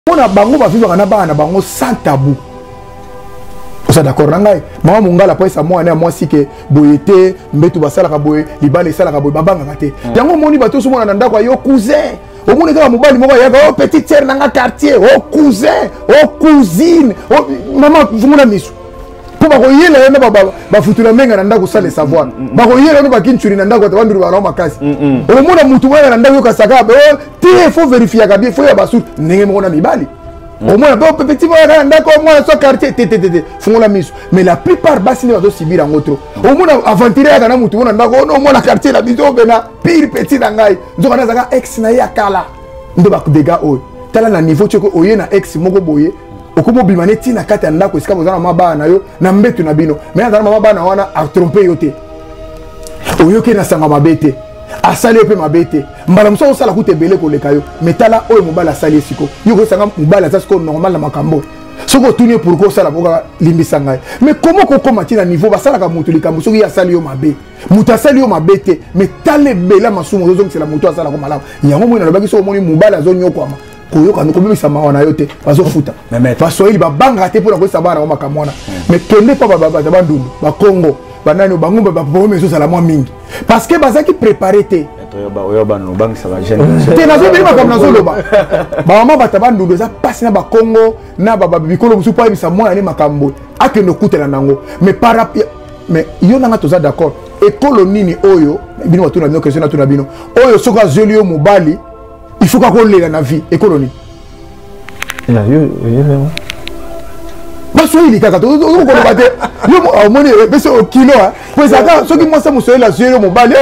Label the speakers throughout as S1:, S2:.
S1: On a bango ba vivre na bango sans tabou. Vous êtes d'accord nangai? Maman mongala po esa moi na moi si que boyete mbetu basala ka boye libale sala ka boye babanga kate. Yango moni bato so mona na ndako yo cousin. O moni ka mobali moko ya oh petite sœur nanga quartier, oh cousin, oh cousine, oh maman vous mona misu. Pour ba koyela na ba futula menga na ndako sala savoir. Ba koyela no ba kinchuri na ndako tabandu ba roma kasi. O mona mutu mwana na ndako yo kasaka be il faut vérifier ka bien faut ya basu ndenge moko na mibali. Au moins, petit d'accord, moi, ce quartier, font la mise. Mais la plupart, bassin va subir en autre. Au moins, aventurer à la mouton, on a au moins la quartier, la maison, pire petit d'angaï. Donc, on a un ex naïa kala. On doit dégâts haut. Tel un niveau, tu es un ex mogo boye. Au comme bimanetti na kata ndako, est-ce que vous avez ma ba na yo, na mbetu na bino. Mais dans ma ba na wana a trompé yote. Au yoke na sanga mabete. A sali pe mabete mbala muso sala ku tebele ko lekayo metala oyo mobala sali siko yoko sanga mobala ça siko normal na makambo soko tuni pour ko sala boka limbisa ngai mais comment ko komati na niveau basala ka mutu likambo soko ya sali yo mabe muta sali yo mabete metale bela masumo zo c'est la mutu asala ko malamu yango mo na lobaki soko moni mobala zo nyoko ama koyoka no kobimisa mawa na yote bazo futa baso ili babanga te pour ko sabana ko makamona mais kende pa baba bandundu ba Congo banani bango ba bombe so sala moi mingi parce que baza qui préparer te
S2: oyoba no bang ça va gêner
S1: te nazo bima comme nazo loba ba mama batabandu za passe na ba Congo na ba bikolo musu pa bisa moi ani makambo akeno kutela nango mais para mais yo nanga toza d'accord ekolo nini oyo bino batuna bino question na tuna bino oyo soka zelio mobali il faut ka ko lela na vie ekolo nini
S2: ya yo
S1: Soyez kaka to ko ko bate yo moni bese o kilo ko zaka soki mo sa musoyela zero mobali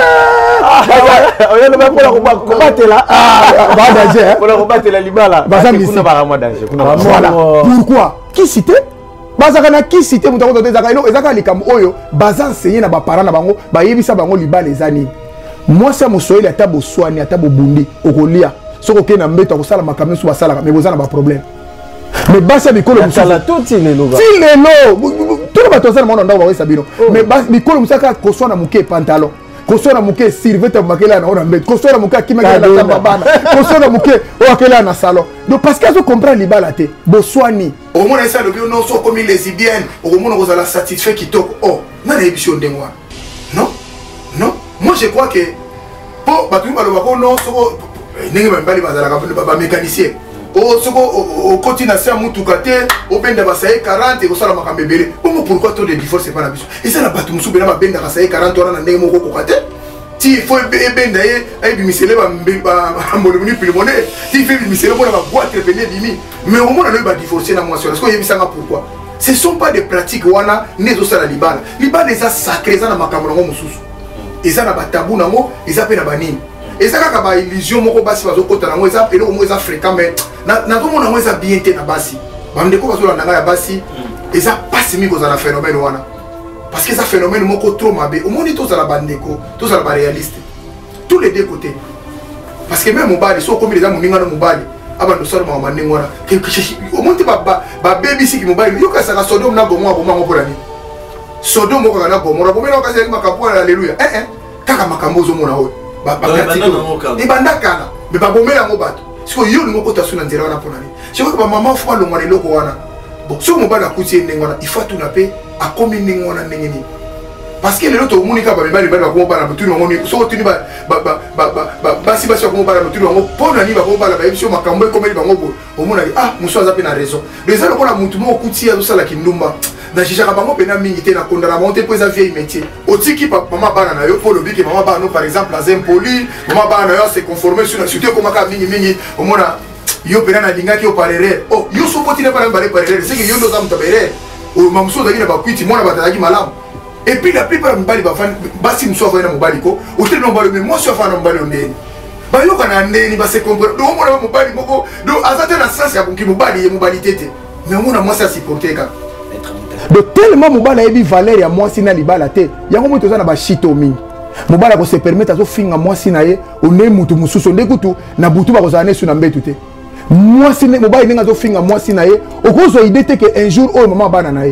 S2: oyo ba pour ko batela
S1: ba danger
S2: pour ko batela libala
S1: kuna
S2: ba mo danger kuna
S1: voilà pourquoi qui cité bazaka na qui cité muta ko zaka ilo ezaka likam oyo baza enseigner na ba parents na bango ba yebisa bango libala ezani moi sa musoyela tabo swani tabo bundi okolia soko ke na mbeto ko sala makamyo so basala mais bozana ba problème. Mais basa bikolo musala
S2: tout tilelo
S1: tout le bateau ça mon ndao wa sabino mais bikolo musaka ko sona muke pantalon ko sona muke sirvete makela na ona mbet ko sona muke kimaka na tamba bana ko sona muke o akela na salon donc parce que je comprends libala te boswani au moins ça le bio non so comme lesbienne au moins on la satisfait qui top oh na émission de moi non moi je crois que pour batu baloba ko non so ndenge mbali bazala ka mécanicien o soko o continue à faire mutuka te o benda basaye 40 et o sala makambe belé pourquoi tout le divorce c'est pas la biso et ça na batu musu bena ba benda basaye 40 wana na ndenge moko kokate ti faut benda ye ay bimisele ba mboli pilmone ti fait bimisele bona ba boîte bene bimi mais au moins na ba divorcer na moi sur parce que yebisanga pourquoi ce sont pas des pratiques wana nezo sala libala les a sacré za na makambo ngo mususu eza na ba tabou nango eza pe na banini et ça ka ba illusion moko basi bazo kota nango eza pelo au moins eza fréquent mais na tout monde a bien été na basi bande ko bazo na ya basi et ça passe mi ko za na phénomène wana parce que ça phénomène moko trop mabe au monde tous za la bande ko tous za la réaliste tous les deux côtés parce que même mobali so comme les amis ninga no mobali abando sala mama ningwana au monde ba baby si ki mobali yo ka saka Sodome na Gomorrah boma ngo polani Sodome ko na Gomorrah bomela ka sala makapo alléluia kaka makambo zo mona ho ni bandakana mais ba bomela ngo bato siko yo ni moko tasuna nzela wana ponani siko ba mama fwa longwa loko wana bon so mobala kuti ndengwana ifa tuna pe akomi ndengwana ndengeni parce que le autre monika ba bali ba ko bala mutu ngoni so tuni ba basi ko bala mutu ngo pona ni ba ko bala ba ebisho makambo e komeli bango bo omona ah muso aza pe na raison les gens ko na mutu mo kuti ya sala kindumba na jijaka bango pena mingi te na kondala monter pour ça vieille métier otiki maman bana na yo pour le biki maman bana par exemple la impoli maman bana yo se conformer sur surtout comme ka mingi omona yo pena na lingaki yo parere oh yo so poti na parere c'est que yo ndo za mtabere o mamso da kina ba kwiti mona bataki malamu et puis la plupart mbali ba fan basi mso fa na mbali ko o tele no mbali mais moi so fa na mbali ondeni ba yo kana ndeni ba se comprendre do mona mbali moko do azate na sens ya kunki mbali tete mais mona moi ça supporter ka de tellement mobala ebi valeur ya mwasi na libala te yango moto za na ba shito mingi mobala ko se permettre azo finga mwasi na ye one mutu mususu ndekutu na butu ba kozana nesu na mbetu te mwasi ne mobala ninga zo finga mwasi na ye okozo idée te que un jour o maman bana na ye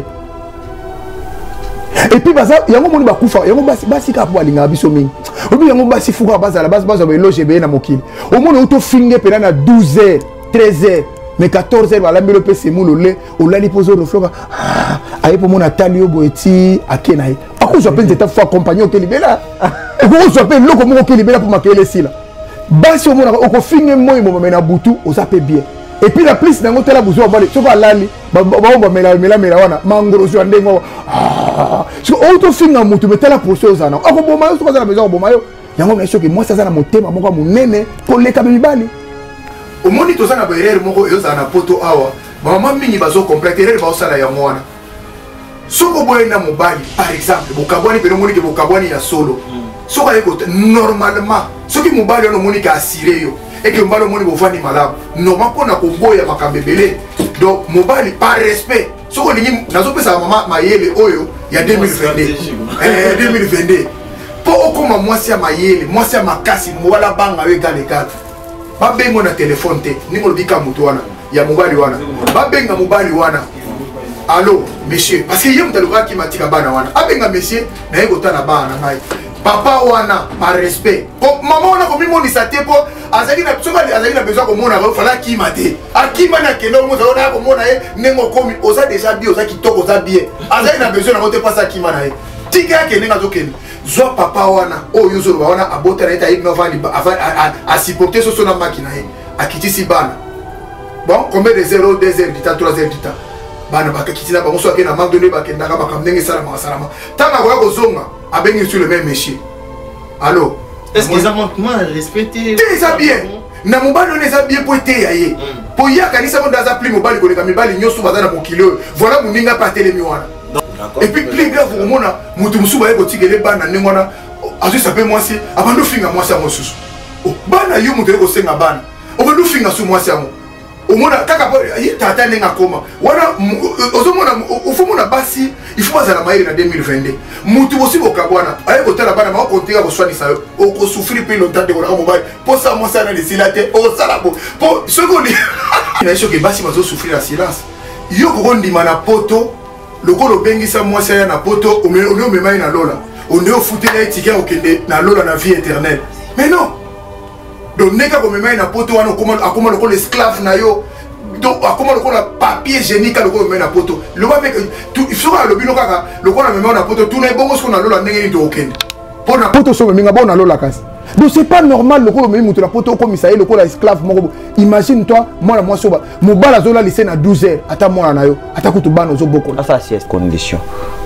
S1: et puis baza yango moni ba kufa yango basi ka po alinga biso mingi obi yango basi fuka baza la base ba eloge be na mokili o moni auto finge pena na 12h 13h mais 14h balambi le pese moulole olali pozo refloka ayi pour mon atali yo boeti akenaye ako so appelle t'état fois accompagner au kelibela et ko so appelle loko mo kelibela pour makele sila basi omona oko finge moyi mo mena butu osape bien et puis la plus nango tela buzo bali so ba lali ba mela wana mangoro so ndengo so auto finga mutu betala procès ozana ako boma yo so za la maison boma yo yango na soki moi ça za na motema moko munene ko leka bibali omoni to za na berere moko yo za na poto awa mama mingi bazo compléter erreur ba osala ya mwana soko boye na mobali par exemple bokabwani pe nomoni ke bokabwani ya solo soko ayeko normalement soki mobali ono moni ka assuré yo et que mobali moni bofani malamu normal pona ko boya makambebele donc mobali par respect soko lingi nazo pesa mama mayele oyo ya 2022 2022 po okoma mwasi ya mayele mwasi ya makasi mwala banga we gale gale babengo na telefone te ningo bika mutu wana ya mobali wana babenga mobali wana allo monsieur parce que yem taluka ki matika bana wana abenga monsieur na yego tana bana ngai papa wana par respect ko mama wana ko mimoni sate po azali na tsoba azali na besoin ko mona ko fala ki mate akima na kendo mo zona ko mona e nengo komi oza déjà bien oza kitoko oza bien azali na besoin na ko te passa ki mana e tika ke nenga zo kende zo papa wana o yuzo wana abota na eta ibno vali a supporter so na makina e akitisi bana bon combien de 0 2 heures du temps 3 heures du temps bana bakakitina bango so akena manque de bakenda ka bakamnenge sala masalama tanga ko kozonga abengi sur le même monsieur allo
S3: est-ce qu'ils ont manquement respecté
S1: ça bien na mobali on eza bien poete yaye po ya kanisa mo daza pli mobali ko leka mibali nyoso bazana mo kilo voilà muninga pa telemi wana et puis plus grave au mona mutu musuba yeko tigele bana ningona azu sape mwasi abando finga mwasi amosusu bana yo mutu yeko senga bana obando finga su mwasi amo omona kaka tata nenga koma wana ozomona ufumona basi ifuma za la maire na 2022 mutu bosi bokabwana aye kotala bana ma konteka ko swani sa oko souffrir pe longtemps de ko mobile pour ça moi ça na desilate o sala bo po sekondi na choke basi bazo souffrir la silence yo ko ndima na poto lokolo bengisa moi ça na poto o me mai na lola on est au fouter na etika okende na lola na vie éternelle mais non donc neka ko mema na poto wana akoma lokolo esclave na yo donc akoma lokolo papier génique lokolo mema na poto lo ba tout il faut le bino kaka lokolo mema na poto tout na bongo ce qu'on a lola ndenge ni to okende pona poto so mema bona lola kasi donc c'est pas normal lokolo mema mutu la poto comme ça lokolo esclave moko imagine toi moi moi so ba mobala zola lycée na 12 heures ata mwana na yo ata kutu bana zo boko
S2: ça c'est condition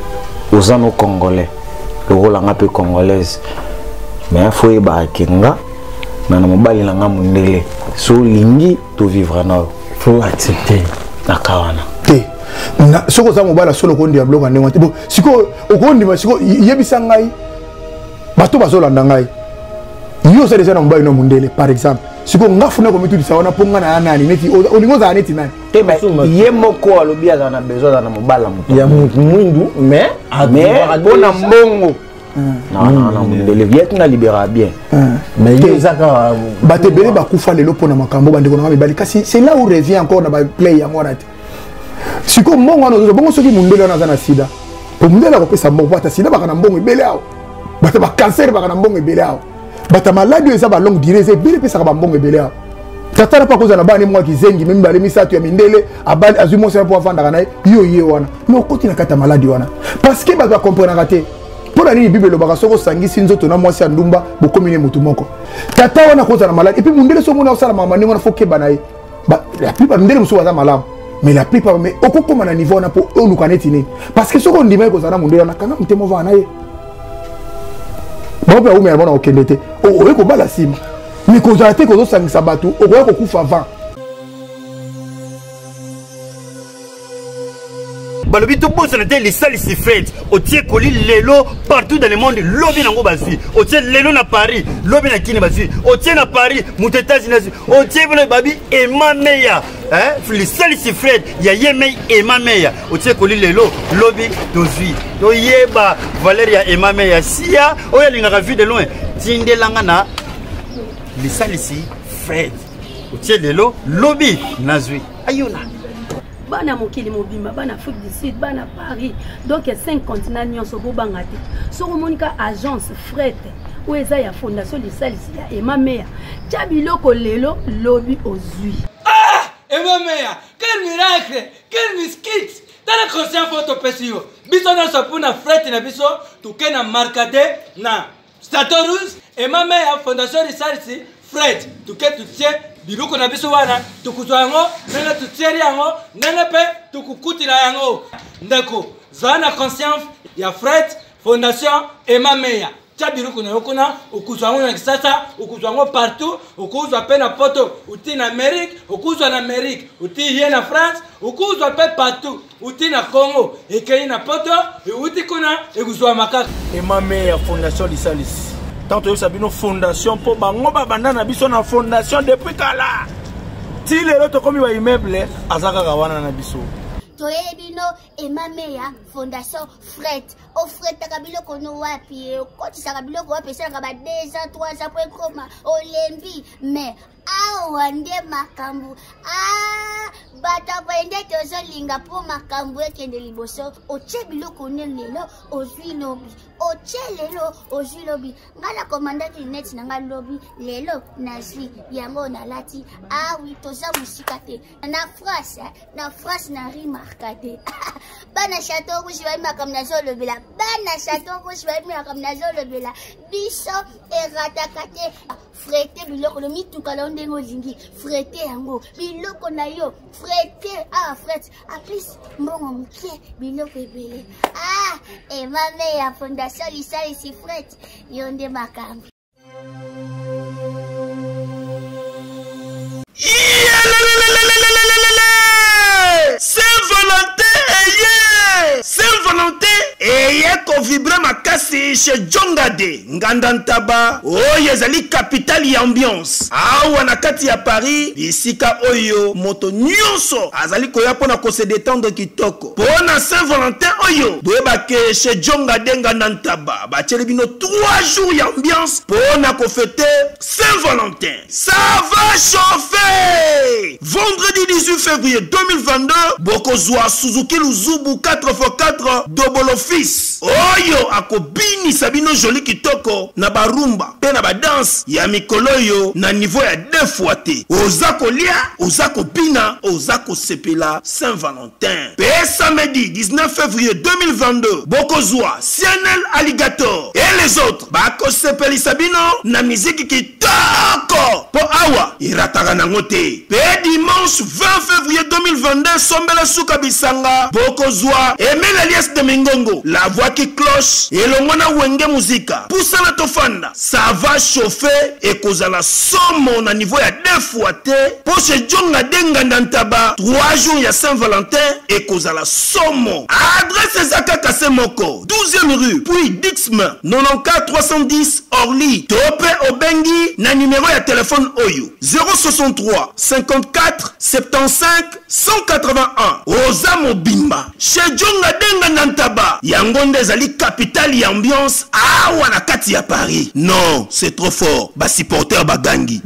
S2: aux anos congolais le rôle en peu congolaise mais il faut y bakenga na mobali na ngamu ndele so lingi to vivre na faut accepter na kawana
S1: te na soko za mobala solo ko ndia bloka ndengwa bo siko okondi ma siko yebisa ngai bato bazolanda ngai yo ça déjà na mobali na mundele par exemple siko ngafuna ko mitu disawana ponga na nani neti olingo za neti nani
S2: te ba ye moko alobi za na besoin na mobala mutu
S3: ya mwindu mais
S2: bona mbongo non mundele viet na libéra bien
S3: mais yezaka
S1: batebele bakufa lelo pona makambo bandeko na mibali kasi c'est là où revient encore na ba play ya ngwana te siko mbongo no bongo soki mundele na zana sida po mundele ko pesa mbongo bata sida baka na mbongo ebele awo bata ba cancer baka na mbongo ebele awo bata maladie eza ba longue durée eza ebele pesa ba mbongo ebele awo tata na pa koza na bani mwa kizengi mimi bale misatu ya mindele abali azumo sera po afanda kana yo ye wana no koti na kata maladie wana parce que ba comprendre raté pour la Bible le bagaso sangisi nzoto na mwasi ndumba bokomine mutu moko tata wana koza na malade et puis mundele so mona osala mama ningo na foke banaye ba la plupart mundele muso waza malamu mais la plupart mais okokoma na niveau na po olukaneti ni parce que soko ndima ko zana mundele na kanga mutemo vana ye ba ume bona okendete o ko bala sima mais ko zate ko zo sangisa batu o ko kufa avant
S4: balobi to bosa na te les salisi fête otie koli lelo partout dans le monde lobi nango bazui otie lelo na Paris lobi na Kini bazui otie na Paris mutu États-Unis otie bolo babi ema meya les salisi fête ya yemei ema meya otie koli lelo lobi tozui to yeba Valeria ema meya sia oya lingaka vue de loin tindelanga na les salisi fête otie lelo lobi nazui ayona
S5: bana mokili mobimba bana Afrique du Sud bana Paris donc 5 continents nyonso bobanga te soko monika agence fret ou eza ya fondation de salisi ya ema meya tia biloko lelo lobi ozui
S6: Emamea, quel miracle, quel miskit. Dans la conscience photo pesio. Biso na sapuna fret na biso, tuke na markade na Statorus Emamea Fondation Risalisi Fred, tuke tutie biluko na biso wana, tukuzwa yango, nene tutieri yango, nene pe tukukutila yango. Ndeko, zwana conscience ya Fred Fondation Emamea. Biruku na yokuna ukuzwa ngo na kisasa ukuzwa ngo partout ukuzwa pe na poto uti na Amerique ukuzwa na Amerique uti hier na France ukuzwa pe partout uti na Congo ekei na poto uti kuna ekuzwa makaka
S7: Emamea Fondation Risalisi tant to sabino fondation po bango babanda na biso na fondation depuis kala ti lelo to komi ba immeuble azaka kawana na biso
S8: Toyebino Emamea Fondation Fred. O Fred takabilo kono wapi koti sakabilo ko wapi sanga ba 2 ans 3 ans point koma olembi mais awande makambu bata bende tozo linga po makambu ekende liboso oche biloko lelo ozwi lobi oche lelo ozwi lobi ngala komandaki net nanga lobi lelo nazwi yango na lati oui toza musika te na France na rimarkade bana chateau rouge ba makam na zolo bela bana chateau rouge ba makam na zolo bela biso eratakate frete biloko lo mituka la ndengo zingi frete yango biloko na yo frete frete aplis mbongo mke biloko ebele Emamea Fondation Risalisi frete yonde makambi
S7: Saint-Valentin eye ko vibre makasi chez Jongade Ngandantaba oyo ezali capitale ya ambiance awa na kati ya Paris bisika oyo moto nyonso azali koya pona ko se détendre kitoko pona Saint-Valentin oyo boyebake chez Jongade Ngandantaba batieli bino 3 jours ya ambiance pona ko fêter Saint-Valentin. Ça va chauffer. Vendredi 18 février 2022 bokozwa Suzuki Luzubu 4x4 double office oyo akobini sabino joli kitoko na barumba pe na badance ya mikolo yo na niveau ya 2 fois te oza kolia oza kopina oza kosepela Saint-Valentin pe samedi 19 février 2022 bokozwa Cianel Alligator et les autres bakosepeli sabino na musique kitoko po awa irataka nango te pe dimanche 20 février 2022 sombela suka bisanga bokozwa Emel Alias de Mingongo la voix qui cloche et le mona wenge musica poussa la tofanda ça va chauffer et cause la somme na niveau ya 2 fois te pour ce jonga denga ndantaba 3 jours ya Saint-Valentin et cause la somme adresse Zaka Kasemoko 12e rue puis Dixman 94 310 Orly Topé Obengi na numéro ya téléphone oyo 063 54 75 181 Oza Mobimba chez Jonga denga ndantaba yangonde ezali capitale ya ambiance awa na kati ya Paris. Non, c'est trop fort. Ba supporter bagangi.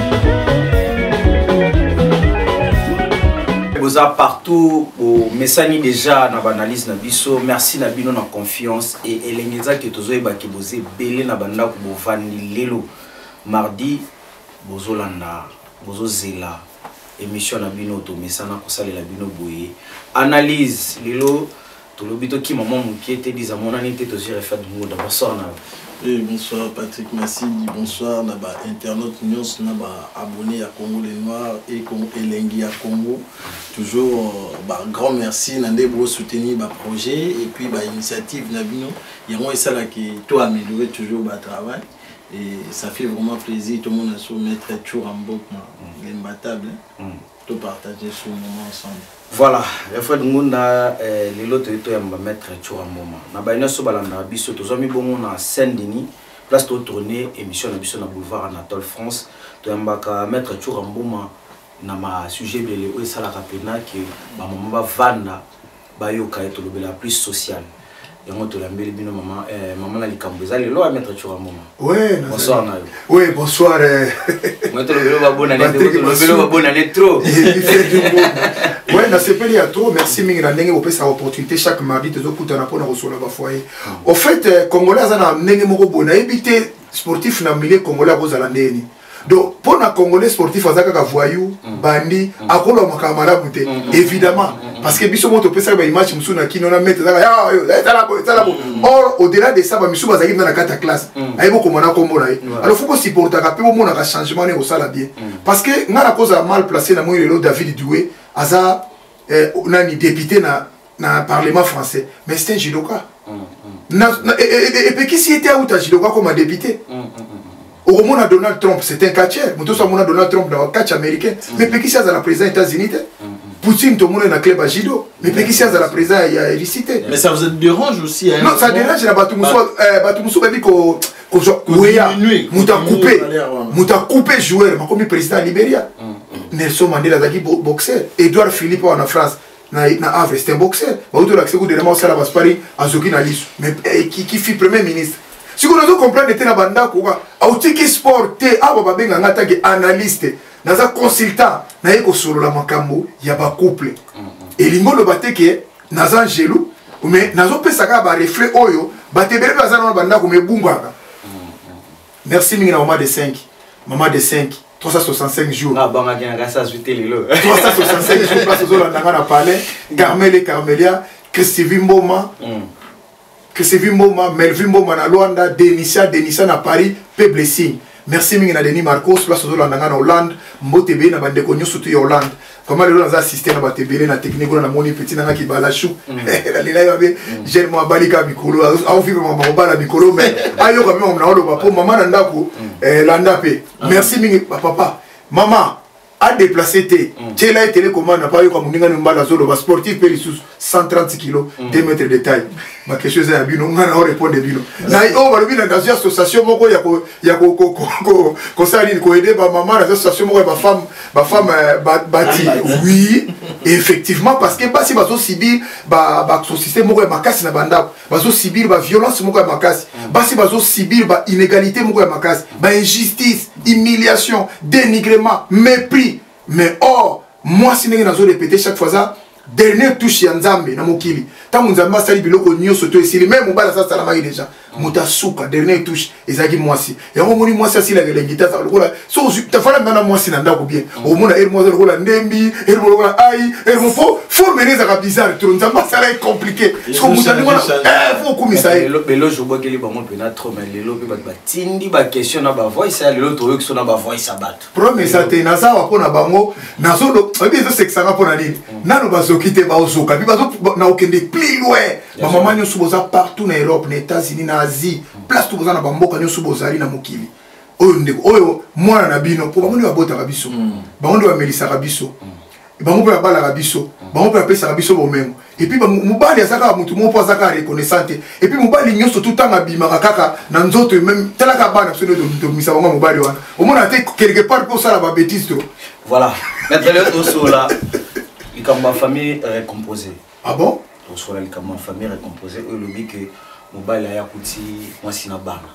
S2: Boza partout au messani déjà na analyse na biso. Merci na bino na confiance et elengeza ke tozoyeba ke boze belé na banda ko bovani lelo mardi bozolanda bozozela émission na bino to mesana ko salela bino boye analyse lelo tout le bito qui maman qui était dit à mon année to j'ai refait du monde bonsoir na
S3: bonsoir Patrick Massidi, bonsoir naba internaute news naba abonné à Congo les Noirs et Congo Elengi à Congo toujours grand merci nande pour soutenir ba projet et puis ba initiative nabino yango ça là qui toi améliorer toujours ba travail et ça fait vraiment plaisir tout le monde a su mettre toujours en boucle l'imbattable tout partager ce moment ensemble.
S2: Voilà, il faut que les lots de mettre toujours un moment. Na baina so balanda biso tozomi bongo na Saint-Denis, place to tourner émission na biso na boulevard Anatole France, to yambaka mettre toujours un moment na ma sujet belé o sala kapena que ba maman ba vanda ba yoka et to lobela plus social. Yango to lambeli bino maman maman na likambo ezali lo a mettre toujours un moment.
S1: Ouais,
S2: bonsoir na yo.
S1: Oui, bonsoir.
S2: Moi to lobelo ba bonne année, to lobelo ba bonne année trop.
S1: Ouais, dans ce pays il y a trop. Merci mingi ndenge opé sa opportunité chaque mardi te zokuta na pona rosona ba foyer. Au fait congolais za na ndenge moko bona ebité sportif na milieu congolais bozala ndeni. donc pour un Congolais sportif azaka voyou bandi akolo makamara bute évidemment parce que biso moto pesa ba image musu na kino na mettre or au-delà de ça ba misu bazaki dans la carte classe ayebo komona kombo na alors faut que supporter ka pe mo na changement ne au sala bien parce que ngana cause mal placé na moi le David Doué aza nani député na parlement français mais c'est un judoka et puis qui s'y était out à judoka comme député au moment de Donald Trump c'est un catcheur mais tout ça mon Donald Trump dans catch américain mais puis qui s'y a la président des États-Unis Poutine tout le monde est dans club à judo mais puis qui s'y a la président il y a élicité
S3: mais ça vous dérange aussi hein,
S1: non ça dérange la Batumousso a dit qu'on muta coupé joueur comme président Libéria Nelson Mandela zaki boxeur Edouard Philippe en France na Havre c'était un boxeur ba auto l'accès de vraiment ça la baspari azoki na lisu mais qui fit premier ministre si on doit comprendre était na banda ko autiki sport te aba babenga ngata ke analyste naza consultant na yeko solo la makambo ya ba couple et lingolo bateke naza jelu mais nazo pesa ka ba reflet oyo batebere baza na banda ko mebungwaka merci mingi na maman de 5 365 jours.
S2: Ah, bah, on a 365
S1: jours, place aux Hollandais, on a parlé. Carmel et Carmelia, Christine Mboma, Melvin Mboma na Luanda, Denissa na Paris, Pe Blessing. Merci mingi na Denis Marcos, place aux Hollandais en Hollande, Mbotebe na bande konyo surtout en Hollande. Comment les gens assistent na batebele na technique na moni petit na ki balachou. La lila yabe, j'aime moi balika mikolo, au vivre moi bala mikolo mais ayo quand même on a le papa maman ndako landape. Merci mingi papa. Maman a déplacé té. Tu là télécommande n'a pas eu comme ninga mbala zolo ba sportif pelisous 130 kg 2 mètres de taille. Ma question c'est abino ngana o répondre bino. Na o ba bino dans une association moko ya ko sali ko aider ba maman dans association moko ba femme bati. Oui, effectivement parce que basi bazo subir ba système moko ya makasi na banda. Bazo subir ba violence moko ya makasi. Basi bazo subir ba inégalité moko ya makasi. Ba injustice, humiliation, dénigrement, mépris. Mais or, moi si je vais répéter chaque fois ça, dernière touche ya Nzambe na mokili. Tant Nzambe sali biloko nyoso to esili même mbala ça salama déjà. Muta suka dernière touche ezaki mwasi. Ya ngomoni mwasi asila gelengita ça lokola. So ta fala na mwasi na ndako bien. Au mona el mwasi lokola ndembi, el lokola ai, el faut mener ça bizarre. Tout Nzambe ça est compliqué. Parce que muta ngona faut kumisa e.
S2: Belo je vois que les bamon pena trop mais lelo pe ba tindi ba question na ba voice ya lelo to que na ba voice abat.
S1: Premier ça te na ça wa pona bango na zolo ebi zo sexanga pona nini. Nano bazokite ba ozoka bi bazo na okende plus loin. Ba maman nyoso boza partout na Europe, na États-Unis, na Asie, place tout boza na bamboka nyoso bozali na mokili. Oyo ndeko oyo mwana na bino po bango ba bota kabiso. Bango ba melisa kabiso. Bango ba bala kabiso. Bango ba pesa kabiso bomengo. Et puis mubali azaka mutu mo po azaka reconnaissante. Et puis mubali nyoso tout temps abima kaka na nzoto même telaka bana absolu de misa bango mubali wana. Au moins na te quelque part pour ça la ba bêtise to.
S2: Voilà. Maintenant le sur là. Et comme ma famille recomposée.
S1: Ah bon?
S2: Sur la comme ma famille recomposée eux le dit que mobile ya kuti moi sina bana.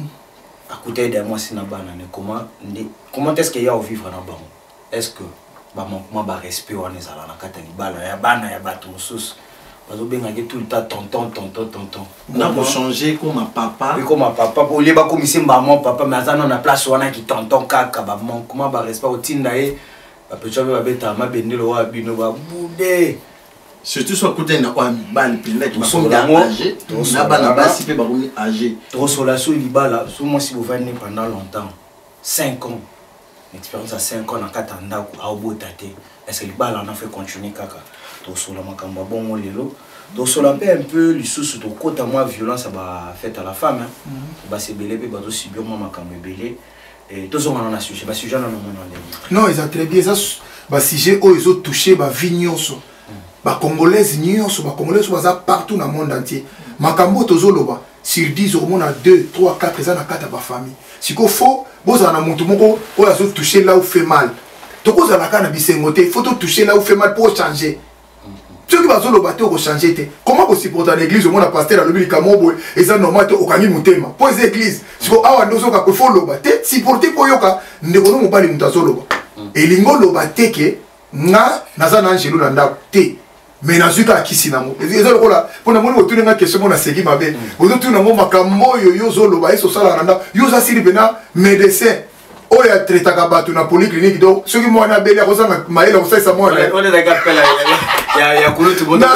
S2: À côté de moi sina bana ne comment est-ce qu'il y a au vivre na bango? Est-ce que ba manquement ba respect on est à la kata libala ya bana ya bato sous bazo benga tout le temps tonton.
S3: On a changer comme un papa.
S2: Et comme un papa pour les ba comme ici maman papa mais ça on a place on a qui tonton kaka ba manquement ba respect au tinda e ba peut-être ba beta ma bendelo wa bino ba boudé.
S3: Surtout sur côté na wa ban pinda qui sont âgés. Na ban basi pe ba âgé.
S2: Trop solation libala sous moi si vous venez pendant longtemps 5 ans. L'expérience à 5 ans dans Katanda à Obotate. Est-ce que les balles en a fait continuer kaka? Donc sur la macamba bon lelo. Donc sur la paix un peu les sous de côté à moi violence va fait à la femme. Bah c'est belé pe bazo subir moi macamba belé. Et tous on en a sujet. Bah sujet on en a.
S1: Non ils ont très bien ça. Bah sujet eux ils ont touché bah vignoso. Bah congolaises nyonso bah congolaises baza partout dans le monde entier. Makambo tozoloba sur 10 au moins à 2, 3, 4 ans à 4 ba famille. Si qu'on faut vous en a monté moko ou à toucher là où fait mal. Donc vous en a quand bisengoté, faut toucher là où fait mal pour changer. Ceux qui bazolo bateau pour changer. Comment vous supporter l'église au moins à pasteur à l'obli kamobo et ça normal au kangi mutema. Pour les églises, si vous awa ndozo ka ko follow baté, supporter pour yoka ndeko no mobali mutazolo. Et lingo lo baté ke nga naza na angelo na ndako te. Mais nazuka akisinamo ezalo kola pona moni otuna nga question mona seki mabe otuna ngo makambo yo zolo ba eso sala nanda yo za siri bena médecin oh ya traitaka bato na polyclinique donc soki mwana beli akozanga mayele akosalisa mwana
S2: on est d'accord pela ya kulu tu bondo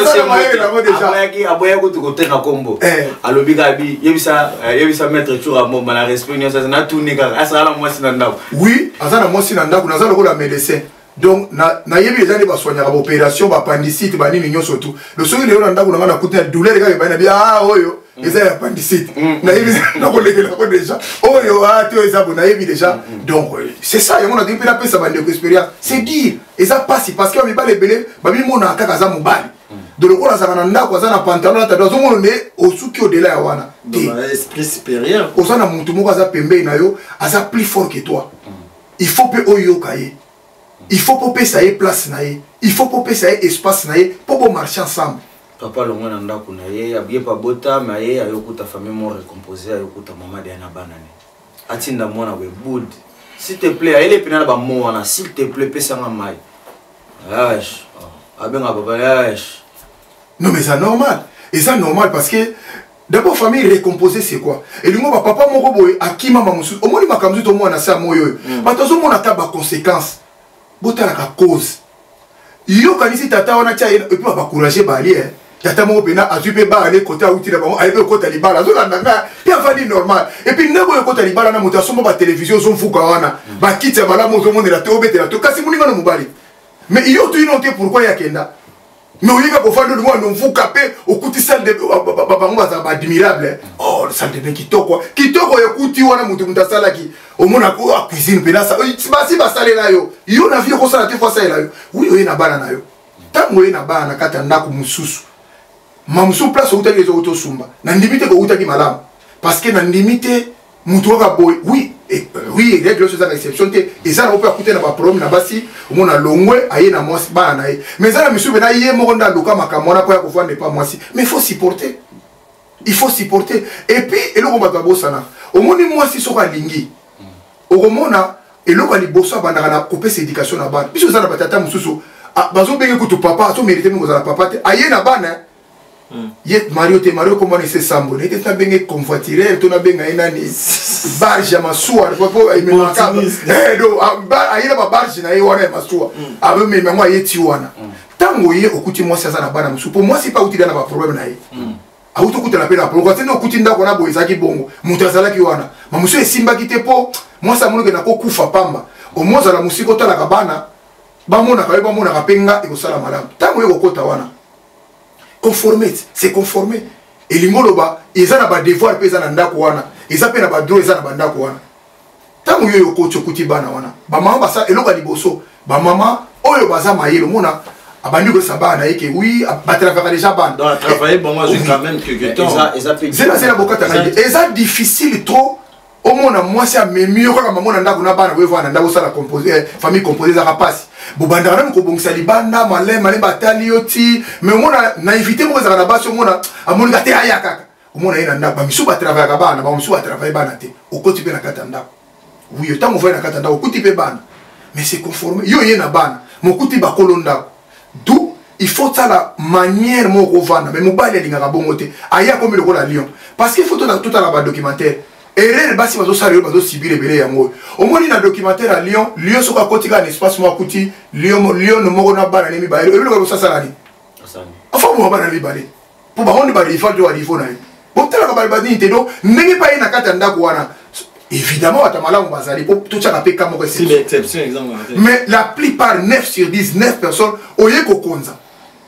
S2: aboya kutu koteka kombo alobi kabi yebisa maître tour amo na respect nyo ça na tunika asala mwasi na ndako
S1: oui azana mwasi na ndako nazala ko la médecin donc na yebi les gens ba soignaka ba opération ba appendicite ba nini nyonso tout le soki lelo na ndako na ngana kutina douleur ka ba na bia oyo eza ya appendicite na yebi na ko lekela ko déjà oyo to eza bona yebi déjà donc c'est ça yango na dit pe na pesa ba ndeko expérience c'est dire eza passe parce que ba lebele ba mi mona kaka za mobali de le kola na ndako za na pantalon na tazo mona ne osuki au delà ya wana
S3: esprit supérieur
S1: ozana muntu moko za pembe na yo aza plus fort que toi il faut pe oyo kaye il faut pas ça y place naïe il faut pas ça y espace naïe pour bon marcher ensemble
S2: papa le mwana ndako na ye abiye pa bota ma ye ayokuta famille mo recomposer ayokuta mama de na banane atinda mwana we bud s'il te plaît ele pena ba mo wana s'il te plaît pesa nga mai ash abenga papa ash
S1: non mais c'est normal et ça normal parce que d'abord famille recomposer c'est quoi et le mot papa moko boy akima mamusu au moins makamzu to mwana sa moyo batozo mona ta ba conséquences bota la cause yo kanisi tata wana tia et puis ba encourager bali tata mo pena azupe ba aller côté outi la bango aller côté libala zo la ndanga ya fadi normal et puis ndebo côté libala na moto asomba ba télévision zo mfuka wana ba kitse bala mo zo monela to betela to kasi muninga no mubali mais yo tu inote pourquoi ya kenda mais oui ka pofando le mwana mfuka pe okuti salle de bango za admirable oh salle de bain kitoko ekuti wana mutu mtasala ki omona ko cuisine pena ça basi basale na yo na vie ko sala te fois ça là yo oui yo na bana na yo tango yo na bana kata ndako mususu mamusu place où tu as auto sumba na ndimite ko utaki malamu parce que na ndimite mutu ka boy oui oui règle sur ça exception te et ça on peut écouter na ba problème na basi omona longwe aye na mwasi bana na ye mais ça na misu bena ye mo nda luka makamona ko ya ko fande pas mwasi mais il faut supporter et puis eloko ba bosana omoni mwasi soka lingi okomona eloko ali bosa banda na kopesa éducation na bana biso za na batata mususu bazo benge kutu papa to mériter mo za papa te aye na bana yet Mario comment il s'est sambo n'était pas bien convoituré tout na benga inani barge masua popo il me manquait do aye na barge na wana masua ave me mama yeti wana tango ye okuti moi ça na bana musu pour moi c'est pas outil na ba problème na ye auto kuta na pena pour tena okuti ndako na boyezaki bongo mutazala ki wana mamusu esimba kite po moi ça monoke na ko kufa pamba au moins za la musiko tala kabana ba mona ka penga e ko sala malamu tango ye kokota wana conformer c'est conformer et limoloba eza na ba devoir pesa na ndako wana eza pe na ba droit eza na ba ndako wana tango yo kocho kuti bana wana ba mama basa eloka liboso ba mama oyo baza mayelo mona abandi ko sabana yeke oui ba travailler déjà bana
S3: donc travailler bon moi j'ai quand même quelques temps
S1: c'est la bokata na eza difficile trop au mona moi c'est mieux ko maman na ndako na bana we vana ndako sala composer famille composer za rapasi bobanda na ko bongisa libanda malé batali yoti mais mona naivité mo za na basi mona amoni ka te aya kaka mona ina ndako misu ba travailler ka bana ba misu ba travailler bana te okoti pe na kata ndako oui autant mo va na kata ndako okoti pe bana mais c'est conforme yo yena bana mokuti ba kolonda d'où il faut ça la manière mo ko vana mais mo bali linga bongo te aya comme le ko la lion parce qu'il faut tout la ba documentaire erreur basi bazo sala bazo sibire belé yango omoni na documentaire à Lyon soka kotika na espace mo akuti Lyon no moko na bana nemi ba ebilo ko sala ni asani afa mo bana li balé pour ba on ba rifal do arifo na bon tala ka ba bani te do ndenge pa ina kata ndako wana évidemment atamala mo bazali pour tout ça na pe kamo ko
S3: c'est l'exception exemple
S1: mais la plupart 9 sur 10 9 personnes oye ko konza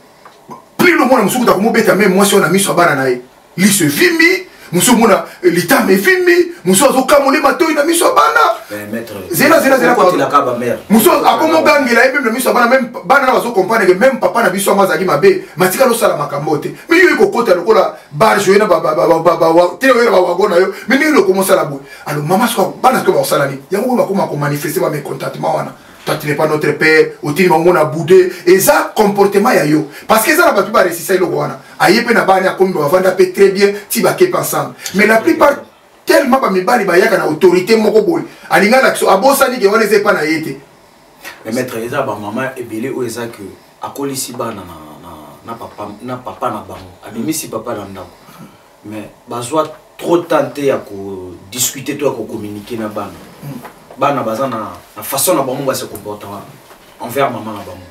S1: plus le monde musuku ta ko mo beta même moi si on a mis so bana na li se vimi muso mona lita me vimi muso azokamole matoi na miso bana
S2: maître
S1: zela
S2: quand il a ka ba mère
S1: muso akomo gangela même na miso bana même bana na bazo comprendre que même papa na biso amazaki mabe matika lo sala makambo te mais yo ekokota lokola barge yo na ba te yo ba wagona yo mais ni lo commencer la boue alors maman so bana ko ba sala ni yango ba ko manifester ba mécontentement wana toi tu n'es pas notre père ou tu n'es pas boudé et ça comportement ya yo parce que ça n'a pas pu réussir le wana aye pe na bana comme on va vendre très bien ti ba kepa ensemble mais la plupart tellement ba mibali ba yaka na autorité moko boy alinga la so abosani ke wana c'est pas na yete
S2: mais maître eza ba maman ebele o eza que akolisi bana na papa na bango abimisi papa na ndako mais bazwa trop tenté à discuter toi à communiquer na bana bana baza na façon na bango ba se comporter envers maman na bango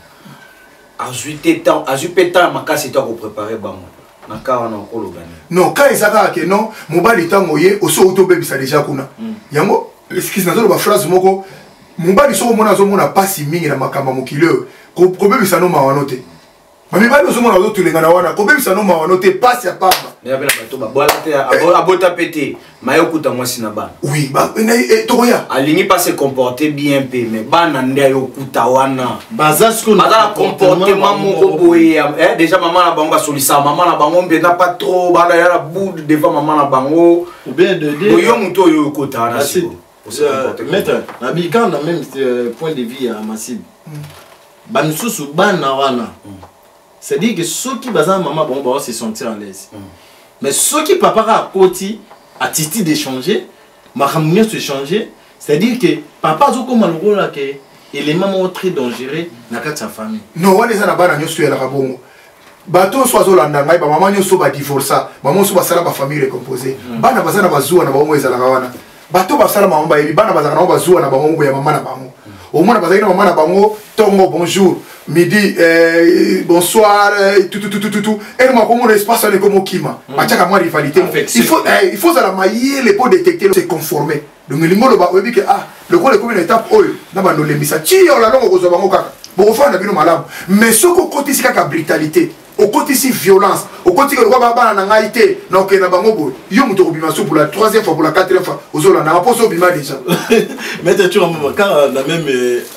S2: azuite temps azupe temps makasi to ko préparer bango na ka wana ko lobani
S1: non ka ezaka ke non mobali tango ye oso auto bebisa déjà kuna yango excuse nazo ba phrase moko mobali so mona zo mona pasi mingi na makamba mokile ko bebisa no mawano te mami bali oso mona zo tulenga na wana ko bebisa no mawano te pasi ya pamba
S2: mais abela bato ba bola te abota pété mayo kuta mwasi na bana
S1: oui ba toya
S2: alingi pas se comporter bien pe mais bana ndia yo kuta wana
S3: bazasko
S2: bazala comportement moko boye déjà maman na bango solisa maman na bango mbena pas trop bana ya la boule devant maman na bango
S3: ou bien de
S2: boyo muto yo kuta wana siko
S3: maître na bika na même point de vue à Massib bansusu bana wana c'est dire que ceux qui bazala maman bon va se sentir à l'aise mais ceux qui papa a côté attitude d'échanger makamnya se changer c'est-à-dire que papa zo comme le rôle que élément très dangereux na kati sa famille
S1: non wana eza na bana nyoso ya la kabongo bato so azolanda ngai ba maman nyoso ba divorça maman so basala ba famille recomposée bana bazana bazuwa na bango ezala wana bato basala maman ba yebi bana bazana na bazuwa na bango ya maman na bango au moins bazali na maman na bango tongo bonjour midi bonsoir tout et moi comme on espace on est comme kima achaka moi rivalité il faut ça la mailler les pour détecter se conformer donc lingolo ba webi que le ko le comme une étape oyo na ba no lembisa ti on la longo ko bango kaka bon fa na bino malamu mais ce ko côté si kaka brutalité au côté si violence au côté que le ba ba na ngaité na ok na bango bo yo muto ko bima so pour la troisième fois pour la quatrième fois ozola na poso bima déjà
S3: mais tu as la même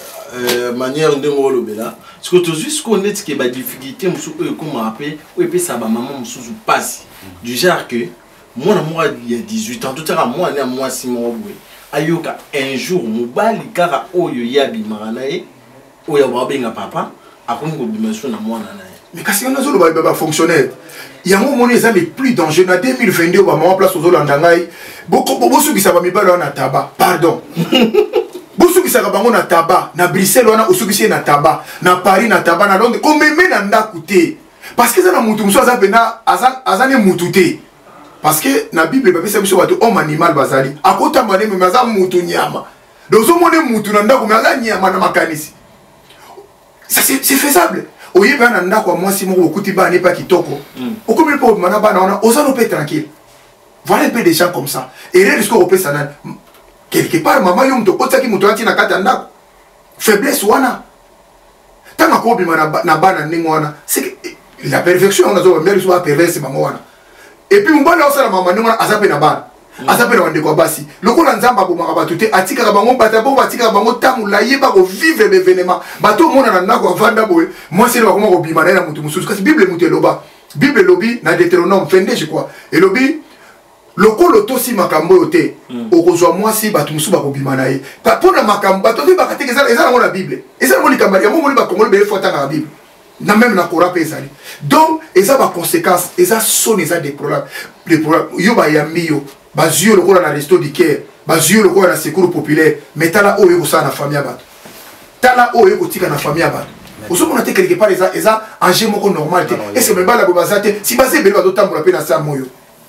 S3: manière de molobela parce que tu juste connaître que ba difficulté musu comme appelé ou et ça ba maman musu passe du genre que moi il y a 18 ans tout à moi na moi si moi ayoka un jour mobali kara oyo yabi maranae oyo ba benga papa akongo bimension na moi na
S1: mais kasi on a zo le ba fonctionnaire il y a un moment les les plus dangereux na 2022 ba maman place aux landangai beaucoup su qui ça va mi balo na tabac pardon bosu ki saka bango na tabac na Bruxelles wana osukisi na tabac na Paris na tabac na Londres ko meme na ndaku te parce que ça na mutu muso aza pena azane mutu te parce que na Bible ba pesa biso bato homme animal bazali akota mane me aza mutu nyama donc so mone mutu na ndaku me aza nyama na makanisi ça c'est faisable oye ba na ndaku moi si moko okuti ba ne pas kitoko okomi po mana ba na ona osano pe tranquille voilà un peu des gens comme ça et rien jusqu'au pe sana quelque part maman yo mto kotaki mutu ati na kata ndako faiblesse wana tanga ko bima na bana ndingo wana c'est la perfection on a zo mbele so perverse bango wana et puis mbala osala maman ndingo azape na bana azape na wande ko basi lokola nzamba bo maka batuté atika bango bata bo batika bango tamu la yeba ko vivre l'événement bato mona na ndako avanda boy moi c'est ba ko bima na mutu mususu kasi bible mutu loba bible lobi na Deutéronome 22 je crois et lobi lokolo tosi makambo yote okozwa mwasi bato musu bakobima na ye pona makambo bato te bakateke ezala ngona bible ezala ngoni kambali yango moni bakongoli bele fota na bible na même na Coran pe ezali donc eza ba conséquences eza sonne eza des problèmes yo ba yambi yo bazio lokola na resto du Caire bazio lokola na secours populaire mais tala oyo kosala na famille bato tala oyo kotika na famille bato osomona te quelque part eza enjeu moko normal te et c'est même pas la bobazate si basé bele bato tambola pe na sa moyo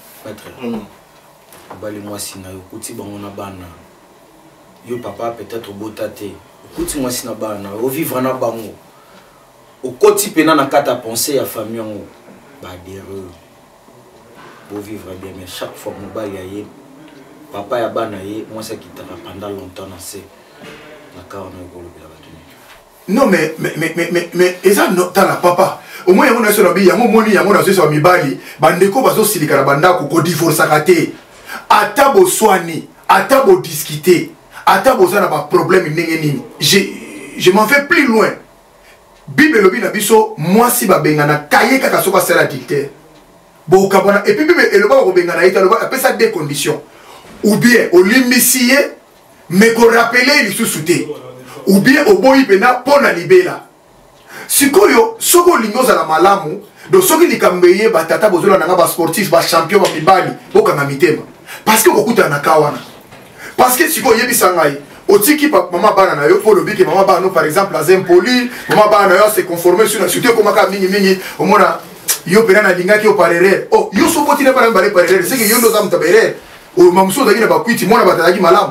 S2: bali mwasi na yo kuti bango na bana yo papa peut-être botate kuti mwasi na bana o vivre na bango o koti pena na kata penser ya famille yango ba dereux pour vivre bien mais chaque fois mobali ya ye papa ya bana ye mwasi kitaka pendant longtemps na se na ka on ko lobela batuni
S1: non mais eza no tala papa au moins yango na so na bi yango moni yango na so mibali bandeko bazo silika na bandako ko divorce kate ata bo soigner ata bo discuter ata bo za na ba problème ndenge nini je m'en vais plus loin bible lobi na biso moi si ba bengana kaye kaka soka sala adultère bo kabona et puis bible eloba ko bengana ita loba apesa deux conditions ou bien olimisiye mais ko rappeler li susute ou bien oboyi pena pona libela sikoyo soko lingoza na malamu do soki likambeye batata bozola nanga ba sportif ba champion ba mibali bokanga mitema parce que okuta na kawana parce que sikoyo yebisa ngai otiki maman bana na yo pour le biki maman bana par exemple la Zempoli maman bana yo se conformer sur la surtout comme ka mingi omona yo pena na linga ki o parere oh yo soko tine para mbare parere c'est que yo ndoza mtabere o mamso da kina ba kwiti mona bataki malamu